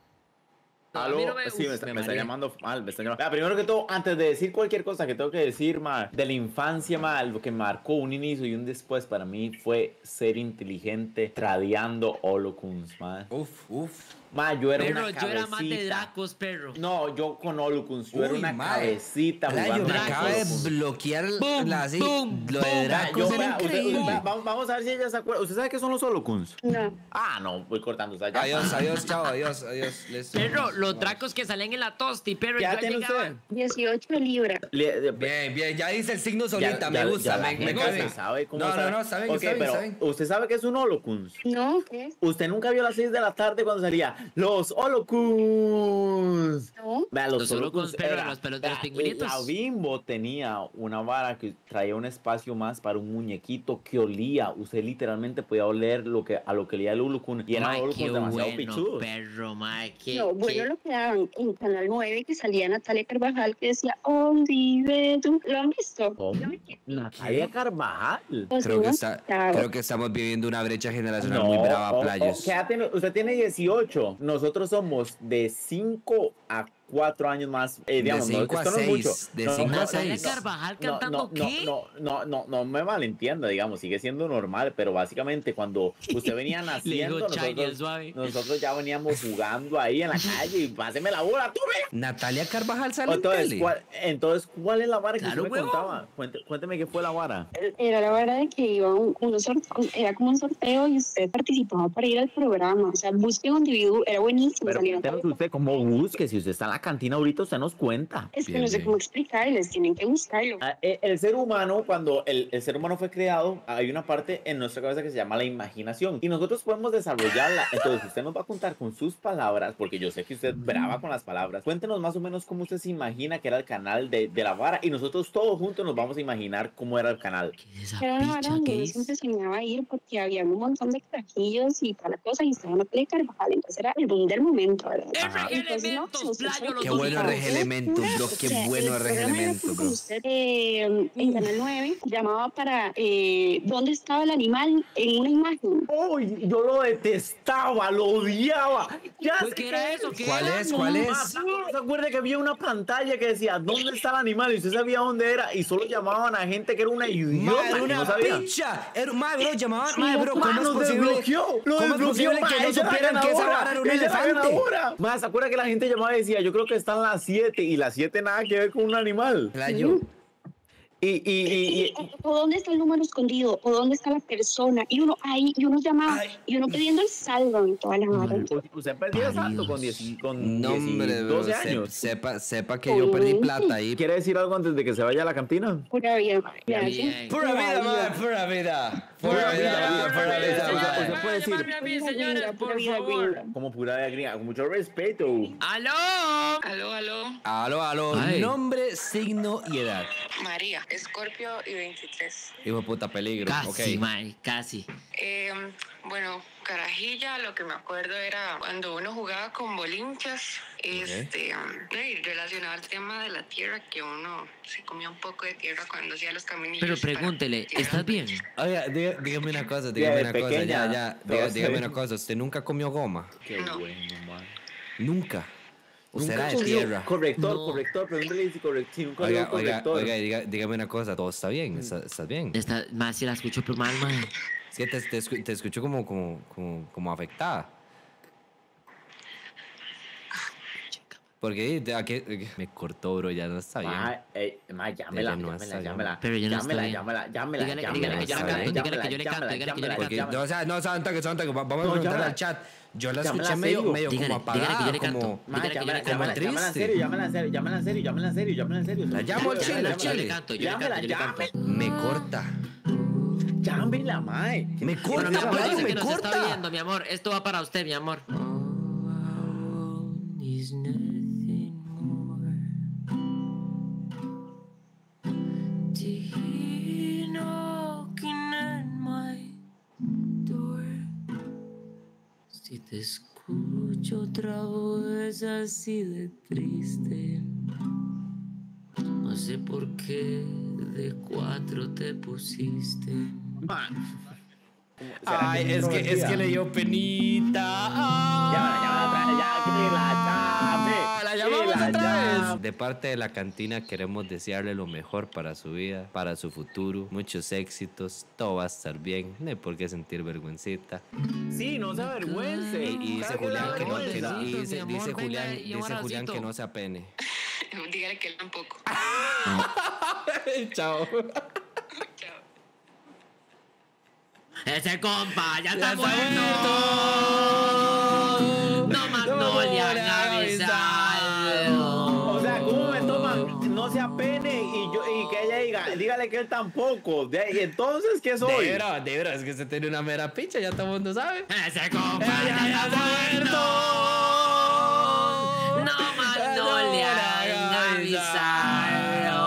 Speaker 1: A
Speaker 3: Aló,
Speaker 1: mí no me-
Speaker 3: sí, me,
Speaker 1: uf,
Speaker 3: está,
Speaker 1: me
Speaker 3: me está
Speaker 1: mareé.
Speaker 3: llamando mal, me está llamando. Vea, primero que todo, antes de decir cualquier cosa que tengo que decir, ma, de la infancia, ma, lo que marcó un inicio y un después para mí fue ser inteligente, tradeando Holocuns, ma.
Speaker 2: Uf, uf.
Speaker 3: Ma, yo era
Speaker 1: Perro,
Speaker 3: una
Speaker 1: yo
Speaker 3: cabecita.
Speaker 1: era más de Dracos, perro.
Speaker 3: No, yo con Holocuns, yo era
Speaker 2: Uy,
Speaker 3: una
Speaker 2: mae.
Speaker 3: cabecita
Speaker 2: Playo,
Speaker 3: jugando
Speaker 2: me
Speaker 3: con
Speaker 2: acaba de
Speaker 3: Holocuns.
Speaker 2: bloquear
Speaker 1: Boom,
Speaker 2: la, así,
Speaker 1: boom,
Speaker 2: lo de
Speaker 1: boom.
Speaker 3: Vea,
Speaker 2: Dracos
Speaker 3: yo,
Speaker 2: era
Speaker 3: vea, usted-
Speaker 2: increíble.
Speaker 3: usted- vamos, vamos a ver si ella se acuerda. ¿Usted sabe qué son los Holocuns?
Speaker 4: No.
Speaker 3: Ah, no, voy cortando. O sea, ya.
Speaker 2: Adiós, adiós, chao, adiós, adiós. listo.
Speaker 1: Perro, los Dracos que salían en la tosti, perro.
Speaker 3: ¿Qué edad
Speaker 1: yo
Speaker 3: tiene
Speaker 1: llegaba-
Speaker 3: usted?
Speaker 4: dieciocho libras.
Speaker 3: Le-
Speaker 2: Bien, bien, ya dice el signo solita,
Speaker 3: Ya-
Speaker 2: me
Speaker 3: ya-
Speaker 2: gusta,
Speaker 3: ya la
Speaker 2: me, me
Speaker 3: gente
Speaker 2: cae bien.
Speaker 3: sabe cómo
Speaker 2: No,
Speaker 3: sabe.
Speaker 2: no, no, está bien,
Speaker 3: Ok,
Speaker 2: está bien,
Speaker 3: pero
Speaker 2: está bien.
Speaker 3: ¿usted sabe qué es un Holocuns?
Speaker 4: No, ¿qué es?
Speaker 3: Usted nunca vio a las seis de la tarde cuando salía los Holocuns.
Speaker 4: No.
Speaker 3: Vea, los,
Speaker 1: Los Holocuns,
Speaker 3: Holocuns
Speaker 1: pero
Speaker 3: era-
Speaker 1: los pelos de los
Speaker 3: vea,
Speaker 1: pingüinitos.
Speaker 3: La Bimbo tenía una vara que traía un espacio más para un muñequito que olía. Usted literalmente podía oler lo que, a lo que olía el Holocun. Y eran
Speaker 1: Mae, qué
Speaker 3: Holocuns demasiado
Speaker 1: bueno,
Speaker 3: pichudos.
Speaker 1: perro, mae, qué,
Speaker 4: No, bueno,
Speaker 1: qué-
Speaker 4: lo que daban en Canal nueve que salía Natalia Carvajal que decía, oh, vive tú. ¿Lo han visto?
Speaker 3: ¿Cómo?
Speaker 4: Yo me quedé.
Speaker 3: Natalia Carvajal.
Speaker 4: Pues,
Speaker 2: Creo que,
Speaker 4: no,
Speaker 2: está,
Speaker 4: claro.
Speaker 2: creo que estamos viviendo una brecha generacional muy brava,
Speaker 3: oh, oh,
Speaker 2: playos.
Speaker 3: ¿qué edad tiene? Usted tiene dieciocho. Nosotros somos de cinco a cuatro años más. Eh, digamos,
Speaker 2: de
Speaker 3: no,
Speaker 2: cinco a
Speaker 3: esto no es
Speaker 2: seis.
Speaker 3: mucho.
Speaker 2: De
Speaker 3: No,
Speaker 2: cinco
Speaker 3: no,
Speaker 2: a
Speaker 3: no,
Speaker 1: Natalia
Speaker 2: seis.
Speaker 1: Carvajal
Speaker 3: no,
Speaker 1: cantando
Speaker 3: no,
Speaker 1: qué?
Speaker 3: No, no, no, no me malentienda, digamos, sigue siendo normal, pero básicamente cuando usted venía naciendo,
Speaker 1: dijo Chayo,
Speaker 3: nosotros,
Speaker 1: suave.
Speaker 3: nosotros ya veníamos jugando ahí en la calle y páseme la bola, tú me.
Speaker 2: Natalia Carvajal sale en
Speaker 3: Entonces,
Speaker 2: tele.
Speaker 3: ¿cuál, entonces, ¿cuál es la vara que
Speaker 1: Claro,
Speaker 3: usted me
Speaker 1: huevón.
Speaker 3: contaba? Cuente- cuénteme qué fue la vara.
Speaker 4: Era la verdad de que iba un, un sorteo, era como un sorteo y usted participaba para ir al programa. O sea, busque un individuo, era buenísimo.
Speaker 3: Pero
Speaker 4: salía
Speaker 3: cuéntenos
Speaker 4: Natalia.
Speaker 3: usted cómo busque, si usted está en la cantina ahorita, usted nos cuenta.
Speaker 4: Es que
Speaker 2: Bien,
Speaker 4: no sé
Speaker 2: bien.
Speaker 4: cómo explicarles, tienen que buscarlo.
Speaker 3: Ah, eh, El ser humano, cuando el, el ser humano fue creado, hay una parte en nuestra cabeza que se llama la imaginación y nosotros podemos desarrollarla. Entonces, usted nos va a contar con sus palabras, porque yo sé que usted es brava con las palabras. Cuéntenos más o menos cómo usted se imagina que era el canal de, de la vara y nosotros todos juntos nos vamos a imaginar cómo era el canal.
Speaker 1: ¿Qué es esa
Speaker 4: Era una hora
Speaker 1: picha
Speaker 4: donde
Speaker 1: que
Speaker 4: uno
Speaker 1: es?
Speaker 4: siempre soñaba ir porque había un montón de carajillos y toda la cosa y estaba Natalia Carvajal. Entonces era el boom del momento, ¿verdad?
Speaker 3: Ajá.
Speaker 1: R
Speaker 4: Entonces, no,
Speaker 1: elementos,
Speaker 4: se
Speaker 1: playo, los
Speaker 2: Qué
Speaker 1: dos.
Speaker 2: bueno Regelemento, bro. Qué
Speaker 4: O sea,
Speaker 2: bueno
Speaker 4: el programa era
Speaker 2: Regelemento,
Speaker 4: con
Speaker 2: bro.
Speaker 4: usted, eh, en Canal nueve llamaba para eh, dónde estaba el animal en una imagen.
Speaker 3: Uy, yo lo detestaba, lo odiaba. Ya
Speaker 1: Pues,
Speaker 3: sé
Speaker 1: ¿qué era eso? ¿Qué
Speaker 2: ¿Cuál
Speaker 1: era?
Speaker 2: es? ¿Cuál es?
Speaker 3: Más, ¿no se acuerda que había una pantalla que decía dónde está el animal y usted sabía dónde era y solo llamaban a gente que era una idiota
Speaker 2: Madre,
Speaker 3: que
Speaker 2: una
Speaker 3: no sabía?
Speaker 2: picha. Era, madre, bro, llamaban.
Speaker 4: Sí,
Speaker 2: Madre, bro, ¿cómo
Speaker 3: Ma,
Speaker 2: es
Speaker 3: nos
Speaker 2: posible?
Speaker 3: desbloqueó, lo
Speaker 2: ¿Cómo es
Speaker 3: desbloqueó,
Speaker 2: posible
Speaker 3: ma,
Speaker 2: que no
Speaker 3: ella es la
Speaker 2: supieran que esa
Speaker 3: ganadora,
Speaker 2: vara era un
Speaker 3: ella es la
Speaker 2: elefante?
Speaker 3: ganadora. Más, ¿se acuerda que la gente llamaba y decía, yo creo que están las siete y las siete nada que ver con un animal?
Speaker 2: Playo.
Speaker 3: Y, y, y, y-
Speaker 4: O, o dónde está el número escondido, o dónde está la persona, y uno ahí, y uno llamaba,
Speaker 2: Ay.
Speaker 4: y uno pidiendo el saldo en toda la hora.
Speaker 3: u- usted perdió el salto con, diez, con
Speaker 2: No,
Speaker 3: diez y
Speaker 2: hombre, bro.
Speaker 3: doce
Speaker 2: se-
Speaker 3: años.
Speaker 2: Sepa, sepa que yo perdí plata ahí.
Speaker 3: ¿Quiere decir algo antes de que se vaya a la cantina?
Speaker 4: Pura vida.
Speaker 1: Bien.
Speaker 4: Bien.
Speaker 2: Pura vida, madre, pura vida. Pura
Speaker 3: Pura
Speaker 2: vida,
Speaker 3: vida,
Speaker 2: pura
Speaker 3: pura
Speaker 2: vida,
Speaker 3: vida.
Speaker 2: madre.
Speaker 3: Usted puede
Speaker 1: Puede
Speaker 3: decir-
Speaker 1: llamarme a mí,
Speaker 4: Pura
Speaker 1: señores,
Speaker 4: vida, pura
Speaker 1: por
Speaker 4: vida
Speaker 1: favor.
Speaker 4: gringa.
Speaker 3: Como pura de gringa, con mucho respeto.
Speaker 1: ¡Aló!
Speaker 5: Aló, aló.
Speaker 2: Aló, aló.
Speaker 1: Ay.
Speaker 2: Nombre, signo y edad.
Speaker 5: María, Escorpio y veintitrés.
Speaker 2: Hijo de puta peligro.
Speaker 1: Casi,
Speaker 2: Ok.
Speaker 1: mae, casi.
Speaker 5: Eh, bueno, carajilla, lo que me acuerdo era cuando uno jugaba con bolinchas, este, y relacionado al tema de la tierra, que uno se comía un poco de tierra cuando hacía los caminillos.
Speaker 1: Pero
Speaker 5: para
Speaker 1: pregúntele,
Speaker 5: tirar
Speaker 1: ¿estás
Speaker 5: un
Speaker 1: bien?
Speaker 5: poquito.
Speaker 2: Oiga, diga- dígame una cosa, dígame
Speaker 3: de
Speaker 2: una cosa,
Speaker 3: pequeña,
Speaker 2: ya, ya.
Speaker 3: todo
Speaker 2: Diga-
Speaker 3: se
Speaker 2: dígame
Speaker 3: ve.
Speaker 2: una cosa, ¿usted nunca comió goma?
Speaker 3: Qué
Speaker 5: No.
Speaker 3: bueno, man.
Speaker 2: Nunca. Usted
Speaker 3: Nunca
Speaker 2: era de
Speaker 3: comió-
Speaker 2: tierra.
Speaker 3: Corrector,
Speaker 1: No.
Speaker 3: corrector, pregúntale si corrector. Si nunca
Speaker 2: Oiga,
Speaker 3: dijo
Speaker 2: oiga,
Speaker 3: corrector.
Speaker 2: oiga, diga- dígame una cosa, todo está bien, está, está bien.
Speaker 1: Esta, más si la escucho pero mal, mae.
Speaker 2: Es que te, te, escu- te escucho como, como, como, como afectada. Porque de- a qué- me cortó, bro, ya no está bien.
Speaker 3: Ma, eh, ma, llámela,
Speaker 2: Ella no
Speaker 3: llámela,
Speaker 2: está
Speaker 3: llámela.
Speaker 1: Pero ella no está
Speaker 3: llámela,
Speaker 1: bien.
Speaker 3: llámela, llámela,
Speaker 1: Dígale-
Speaker 3: llámela,
Speaker 1: dígale
Speaker 2: que yo le
Speaker 3: llámela,
Speaker 2: canto,
Speaker 1: dígale que yo le
Speaker 3: llámela,
Speaker 1: canto, dígale que yo le
Speaker 3: llámela,
Speaker 2: Porque,
Speaker 1: canto.
Speaker 2: no, o sea, no, Santa, que Santa, que vamos a
Speaker 3: No,
Speaker 2: preguntarle
Speaker 3: llámala.
Speaker 2: al chat. Yo la
Speaker 3: Llámala
Speaker 2: escuché medio,
Speaker 3: serio.
Speaker 2: medio
Speaker 1: Dígale,
Speaker 2: como
Speaker 1: dígale que yo
Speaker 2: apagada,
Speaker 1: le canto.
Speaker 2: como...
Speaker 3: Ma,
Speaker 1: Dígale que yo
Speaker 3: llámela,
Speaker 1: le canto.
Speaker 3: llámala,
Speaker 2: triste.
Speaker 3: llámala en serio, llámala en serio, llámala en serio, llámala en serio, llámala en serio.
Speaker 2: La llamo al chile,
Speaker 1: Llámela,
Speaker 2: al
Speaker 1: yo le
Speaker 2: chile.
Speaker 1: canto, yo le
Speaker 3: Llámela,
Speaker 1: canto, yo le canto.
Speaker 3: llámela.
Speaker 2: Me corta.
Speaker 3: Llámela, mae.
Speaker 2: Me
Speaker 1: Bueno,
Speaker 2: corta,
Speaker 1: mi amor,
Speaker 2: Playo,
Speaker 1: dice
Speaker 2: me
Speaker 1: que nos está
Speaker 2: corta.
Speaker 1: viendo, mi amor. Esto va para usted, mi amor. Si te escucho otra vez así de triste, no sé por qué de cuatro te pusiste.
Speaker 3: Ma.
Speaker 2: Ay, es que, es que le dio penita.
Speaker 3: Llámala, llámala otra vez, ya, que la llame.
Speaker 2: Ah, la
Speaker 3: Que
Speaker 2: llamamos
Speaker 3: la
Speaker 2: otra
Speaker 3: llame.
Speaker 2: vez. De parte de la cantina queremos desearle lo mejor para su vida, para su futuro, muchos éxitos, todo va a estar bien, no hay por qué sentir vergüencita.
Speaker 3: Sí, no se avergüence.
Speaker 2: Y, y dice
Speaker 3: Saque la
Speaker 2: Julián que no, que
Speaker 3: vergüenza.
Speaker 2: no- y dice,
Speaker 1: Mi amor,
Speaker 2: dice
Speaker 1: venga
Speaker 2: Julián,
Speaker 1: y un
Speaker 2: dice Julián que
Speaker 1: abracito.
Speaker 2: no se apene.
Speaker 5: Dígale que él tampoco.
Speaker 2: Chao.
Speaker 5: Chao.
Speaker 1: Ese compa ya está
Speaker 2: está
Speaker 1: muerto. No más no le han avisado.
Speaker 3: O sea, ¿cómo me toman? No se apene y yo y que ella diga, dígale que él tampoco. De, y entonces, ¿qué soy?
Speaker 2: De bro, de bro, es que se tiene una mera picha, ya todo el mundo sabe.
Speaker 1: Ese compa
Speaker 2: Ya,
Speaker 1: ya
Speaker 2: ya
Speaker 1: está muerto. No más no le han avisado.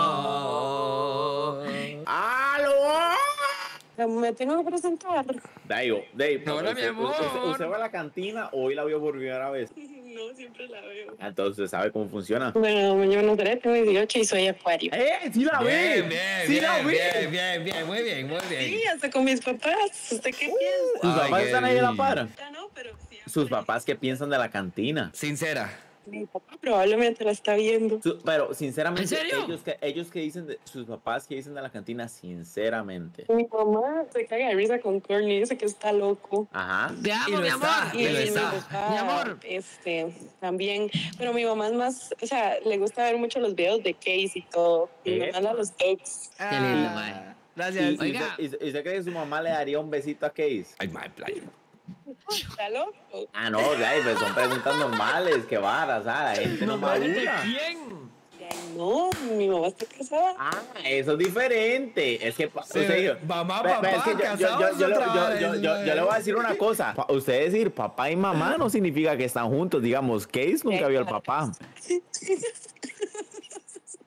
Speaker 3: ¡Aló!
Speaker 4: Me tengo que presentar.
Speaker 3: Daigo, Dave,
Speaker 1: Hola,
Speaker 3: usted,
Speaker 1: mi amor.
Speaker 3: Usted, usted va a la cantina o hoy la vio por primera vez.
Speaker 5: No, siempre la veo.
Speaker 3: Entonces, ¿sabe cómo funciona?
Speaker 4: Bueno, me llamo Nazareth, tengo dieciocho y soy acuario.
Speaker 3: ¡Eh! ¡Sí la ve!
Speaker 2: Bien, bien,
Speaker 3: ¡Sí
Speaker 2: bien,
Speaker 3: la ve!
Speaker 2: bien, bien, bien, muy bien, muy
Speaker 4: Sí,
Speaker 2: bien.
Speaker 4: hasta con mis papás. ¿Usted qué piensa?
Speaker 3: ¿Sus
Speaker 2: Ay,
Speaker 3: papás
Speaker 2: qué
Speaker 3: están ahí a la
Speaker 2: bien.
Speaker 3: par?
Speaker 5: Ya no, pero sí.
Speaker 3: ¿Sus papás qué piensan de la cantina?
Speaker 2: Sincera.
Speaker 4: Mi papá probablemente la está viendo.
Speaker 3: Su- pero, sinceramente,
Speaker 1: ¿En serio?
Speaker 3: ellos que, ellos que dicen, de, sus papás que dicen de la cantina, sinceramente.
Speaker 4: Mi mamá se caga de risa con Courtney, dice que está loco.
Speaker 3: Ajá.
Speaker 1: Te
Speaker 2: Y
Speaker 1: amo,
Speaker 2: lo
Speaker 1: mi
Speaker 2: está,
Speaker 1: amor.
Speaker 2: y lo
Speaker 4: mi
Speaker 2: está.
Speaker 4: papá,
Speaker 1: Mi amor.
Speaker 4: Este, también. Pero mi mamá es más, o sea, le gusta ver mucho los videos de Case y todo. Y me
Speaker 3: ¿Eh?
Speaker 4: manda los ex.
Speaker 1: Qué lindo,
Speaker 2: Ah,
Speaker 1: mae.
Speaker 3: ¿Y,
Speaker 2: Gracias.
Speaker 3: y
Speaker 1: Oiga.
Speaker 3: usted, y- y usted cree que su mamá le daría un besito a Case?
Speaker 2: Ay, my playa.
Speaker 4: ¿Está loco?
Speaker 3: Ah, no, ya, pues son preguntas normales, que varas, ah, la gente no madura.
Speaker 1: ¿Quién?
Speaker 4: Ay, no, mi mamá está casada.
Speaker 3: Ah, eso es diferente. Es que, pa-
Speaker 2: Sí,
Speaker 3: usted dijo-
Speaker 2: mamá,
Speaker 3: Ve- ve,
Speaker 2: papá,
Speaker 3: es que yo- yo-
Speaker 2: casados
Speaker 3: yo- yo le-
Speaker 2: otra
Speaker 3: yo-
Speaker 2: vez,
Speaker 3: yo- yo- yo le voy a decir una cosa. Pa- Usted decir papá y mamá no significa que están juntos. Digamos, Case nunca vio al papá.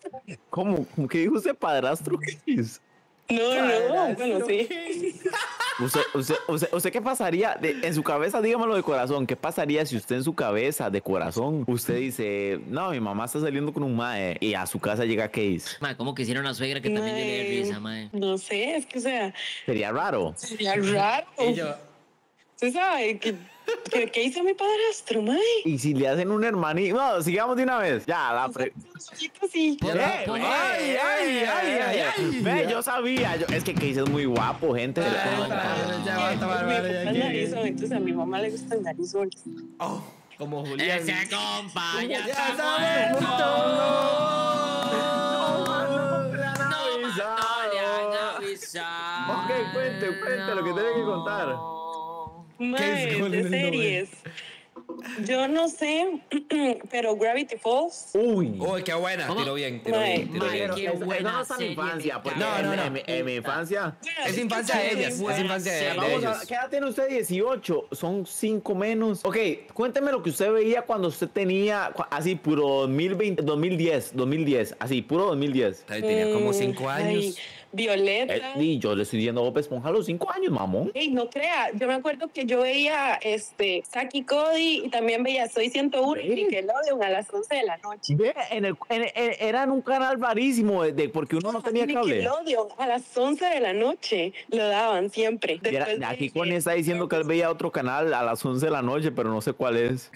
Speaker 3: ¿Cómo? ¿Cómo que dijo usted padrastro? ¿Qué es?
Speaker 4: No, no, bueno, sí.
Speaker 3: ¿Usted, usted, usted, usted qué pasaría? De, en su cabeza, dígamelo de corazón, ¿qué pasaría si usted en su cabeza, de corazón, usted dice, no, mi mamá está saliendo con un mae y a su casa llega Case?
Speaker 1: Mae, ¿cómo quisiera una suegra que también le dé
Speaker 4: Mae,
Speaker 1: risa, mae?
Speaker 4: No sé, es que, o sea,
Speaker 3: Sería raro.
Speaker 4: sería raro.
Speaker 2: Y yo,
Speaker 4: Usted sabe que, que, que hizo mi padrastro, mae.
Speaker 3: Y si le hacen un hermanito, no, sigamos de una vez. Ya, la pre...
Speaker 4: Sí.
Speaker 1: Por-
Speaker 3: Eh,
Speaker 1: por-
Speaker 3: eh, ay, ay, ay, ay, ay. Ve, yo sabía, yo- es que Case es muy guapo, gente.
Speaker 2: ya va a tomar,
Speaker 4: Mi
Speaker 2: vale,
Speaker 4: papá
Speaker 2: ya
Speaker 4: es
Speaker 2: que-
Speaker 4: narizón, entonces a mi mamá le gusta el narizón.
Speaker 2: Oh, como Julián.
Speaker 1: Ese compa ya
Speaker 2: Ya
Speaker 1: está
Speaker 2: está
Speaker 1: muerto.
Speaker 3: No, le han
Speaker 1: No,
Speaker 3: avisado.
Speaker 1: no le han avisado.
Speaker 3: Ok, cuente, cuente lo que tiene que contar.
Speaker 4: Mae,
Speaker 2: Golden
Speaker 4: de
Speaker 2: in the
Speaker 4: series. Yo no sé, pero Gravity Falls.
Speaker 3: Uy.
Speaker 2: Uy, qué buena.
Speaker 1: ¿Cómo?
Speaker 2: Tiro bien, tiro
Speaker 4: Mae,
Speaker 2: bien, tiro
Speaker 1: mae,
Speaker 2: bien.
Speaker 1: qué
Speaker 3: Eso- eso
Speaker 1: buena
Speaker 3: no está en mi
Speaker 1: serie,
Speaker 3: infancia,
Speaker 1: me
Speaker 3: porque
Speaker 2: No, no,
Speaker 3: en-
Speaker 2: no.
Speaker 3: en mi- en mi infancia.
Speaker 2: Es infancia de ellas, es infancia de, de
Speaker 3: Vamos a,
Speaker 2: ellos.
Speaker 3: ¿qué edad tiene usted? dieciocho, son cinco menos. Ok, cuénteme lo que usted veía cuando usted tenía, cu- así, puro dos mil veinte, dos mil diez, dos mil diez, así, puro dos mil diez.
Speaker 2: Ahí tenía como cinco
Speaker 4: Mm, ay,
Speaker 2: años.
Speaker 4: Violeta.
Speaker 3: Eh, y yo le estoy diciendo Bob Esponja a los cinco años, mamón.
Speaker 4: Ey, no crea, yo me acuerdo que yo veía este Saki Cody y también veía Soy ciento uno y
Speaker 3: Ve.
Speaker 4: Nickelodeon a las once de la noche.
Speaker 3: Ve, en el, en- en- era en un canal rarísimo, de, de- porque uno no tenía cable.
Speaker 4: Nickelodeon a las once de la noche lo daban siempre.
Speaker 3: Y era-
Speaker 4: Después de-
Speaker 3: aquí Connie está diciendo que él veía otro canal a las once de la noche, pero no sé cuál es.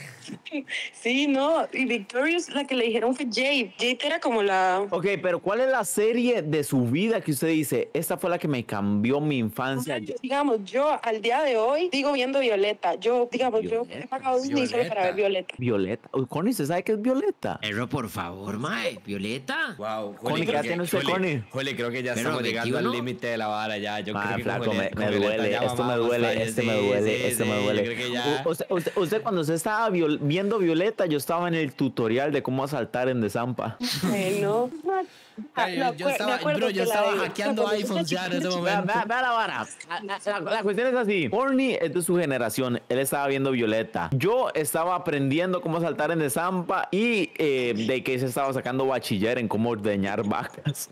Speaker 4: Sí, no, y Victorious, la que le dijeron fue Jade. Jade era como la...
Speaker 3: Ok, pero ¿cuál es la serie de su vida que usted dice? Esta fue la que me cambió mi infancia. Yo-
Speaker 4: Digamos, yo al día de hoy sigo viendo Violeta. Yo, digamos, yo he
Speaker 3: Violeta,
Speaker 4: pagado Disney solo para ver Violeta.
Speaker 3: Violeta. Uy, Connie, ¿usted sabe qué es Violeta?
Speaker 1: Pero por favor, mae, Violeta.
Speaker 2: Wow,
Speaker 3: Connie, ¿qué edad tiene usted, Connie?
Speaker 2: Jole, creo que ya
Speaker 1: Pero
Speaker 2: estamos llegando al
Speaker 1: veintiuno.
Speaker 2: límite de la vara ya. Yo
Speaker 3: Ah,
Speaker 2: creo que
Speaker 3: flaco,
Speaker 2: con
Speaker 3: me,
Speaker 2: Violeta-
Speaker 3: me
Speaker 2: con Violeta
Speaker 3: duele,
Speaker 2: ya
Speaker 3: esto me
Speaker 2: mamamos,
Speaker 3: duele,
Speaker 2: playa,
Speaker 3: este
Speaker 2: sí,
Speaker 3: me duele,
Speaker 2: sí,
Speaker 3: este
Speaker 2: sí,
Speaker 3: me
Speaker 2: yo
Speaker 3: duele.
Speaker 2: creo que ya-
Speaker 3: U- Usted, usted, usted cuando usted estaba viol- viendo Violeta, yo estaba en el tutorial de cómo asaltar en Desampa.
Speaker 4: Bueno,
Speaker 2: Ay, yo- yo estaba- bro, yo estaba hackeando iPhones ya en ese
Speaker 3: Vea,
Speaker 2: momento.
Speaker 3: vea, vea la vara. La, la- la cuestión es así. Orny es de su generación. Él estaba viendo Violeta. Yo estaba aprendiendo cómo saltar en Desampa y eh, de que se estaba sacando bachiller en cómo ordeñar vacas.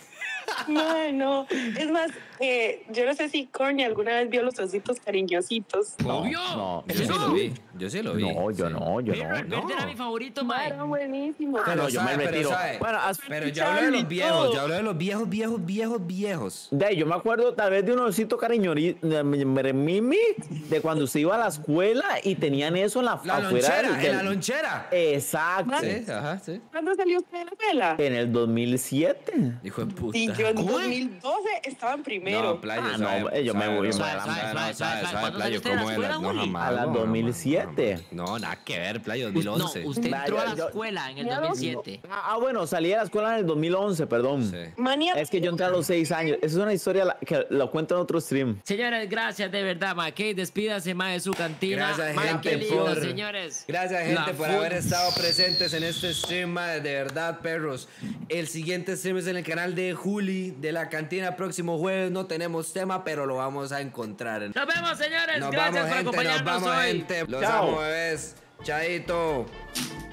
Speaker 4: No, no. Es más, eh, yo no sé si Corny alguna vez vio los ositos cariñositos.
Speaker 1: Obvio.
Speaker 3: No,
Speaker 2: Yo sí lo vi, yo sí lo vi.
Speaker 3: no, yo
Speaker 2: sí.
Speaker 3: no, yo
Speaker 1: Pero
Speaker 3: no.
Speaker 1: Albert era mi favorito, mae.
Speaker 4: Era buenísimo.
Speaker 3: Ah, no, yo me
Speaker 2: sabe, pero
Speaker 3: retiro.
Speaker 2: sabe.
Speaker 3: Bueno, as-
Speaker 2: Pero yo hablo de los viejos, yo hablo de los viejos, viejos, viejos, viejos.
Speaker 3: de ahí, yo me acuerdo tal vez de un osito cariñori, de, Mimi, de cuando usted iba a la escuela y tenían eso en la,
Speaker 2: La
Speaker 3: afuera
Speaker 2: lonchera,
Speaker 3: del-
Speaker 2: en la lonchera.
Speaker 3: Exacto.
Speaker 2: Sí, ajá, sí.
Speaker 4: ¿Cuándo salió usted de la escuela?
Speaker 3: En el dos mil siete.
Speaker 2: Hijo de puta.
Speaker 4: Y yo en
Speaker 1: ¿Cómo?
Speaker 4: dos mil doce estaba en primero.
Speaker 2: No, playo,
Speaker 3: Ah, no,
Speaker 2: sabe,
Speaker 3: eh, yo me
Speaker 2: sabe,
Speaker 3: voy,
Speaker 2: no,
Speaker 3: yo me
Speaker 2: sabe,
Speaker 3: adelanto.
Speaker 2: sabe,
Speaker 1: Suave,
Speaker 2: no,
Speaker 1: suave,
Speaker 2: sabe,
Speaker 1: suave.
Speaker 2: sabe,
Speaker 1: ¿Cuándo
Speaker 2: playo,
Speaker 1: salió usted de la
Speaker 2: ¿cómo era?
Speaker 1: escuela,
Speaker 2: No,
Speaker 1: Juli?
Speaker 2: jamás.
Speaker 3: A la
Speaker 2: no,
Speaker 3: dos mil
Speaker 2: jamás,
Speaker 3: siete.
Speaker 2: jamás. No, nada que ver, playo,
Speaker 1: No,
Speaker 2: dos mil once.
Speaker 1: usted
Speaker 3: Vaya,
Speaker 1: entró a la
Speaker 3: yo-
Speaker 1: escuela en el
Speaker 4: yo-
Speaker 1: dos mil siete.
Speaker 3: Ah, ah, bueno, salí de la escuela en el dos mil once, perdón.
Speaker 2: Sí.
Speaker 4: Manía.
Speaker 3: Es que yo entré a los seis años. Esa es una historia la- que lo cuento en otro stream.
Speaker 1: Señores, gracias de verdad, mae. Que despídase, mae, de su cantina.
Speaker 2: Gracias,
Speaker 1: Mae,
Speaker 2: gente,
Speaker 1: qué lindo,
Speaker 2: por-
Speaker 1: señores.
Speaker 2: Gracias, gente,
Speaker 1: La
Speaker 2: por
Speaker 1: fu-
Speaker 2: haber estado presentes en este stream, madre, de verdad, perros. El siguiente stream es en el canal de Juli, de la cantina. Próximo jueves no tenemos tema, pero lo vamos a encontrar.
Speaker 1: Nos vemos, señores.
Speaker 2: Nos
Speaker 1: gracias
Speaker 2: vamos,
Speaker 1: por
Speaker 2: gente, nos
Speaker 1: acompañarnos
Speaker 2: vamos,
Speaker 1: hoy.
Speaker 2: gente. Los
Speaker 3: Chao.
Speaker 2: amo, bebés. Chaito.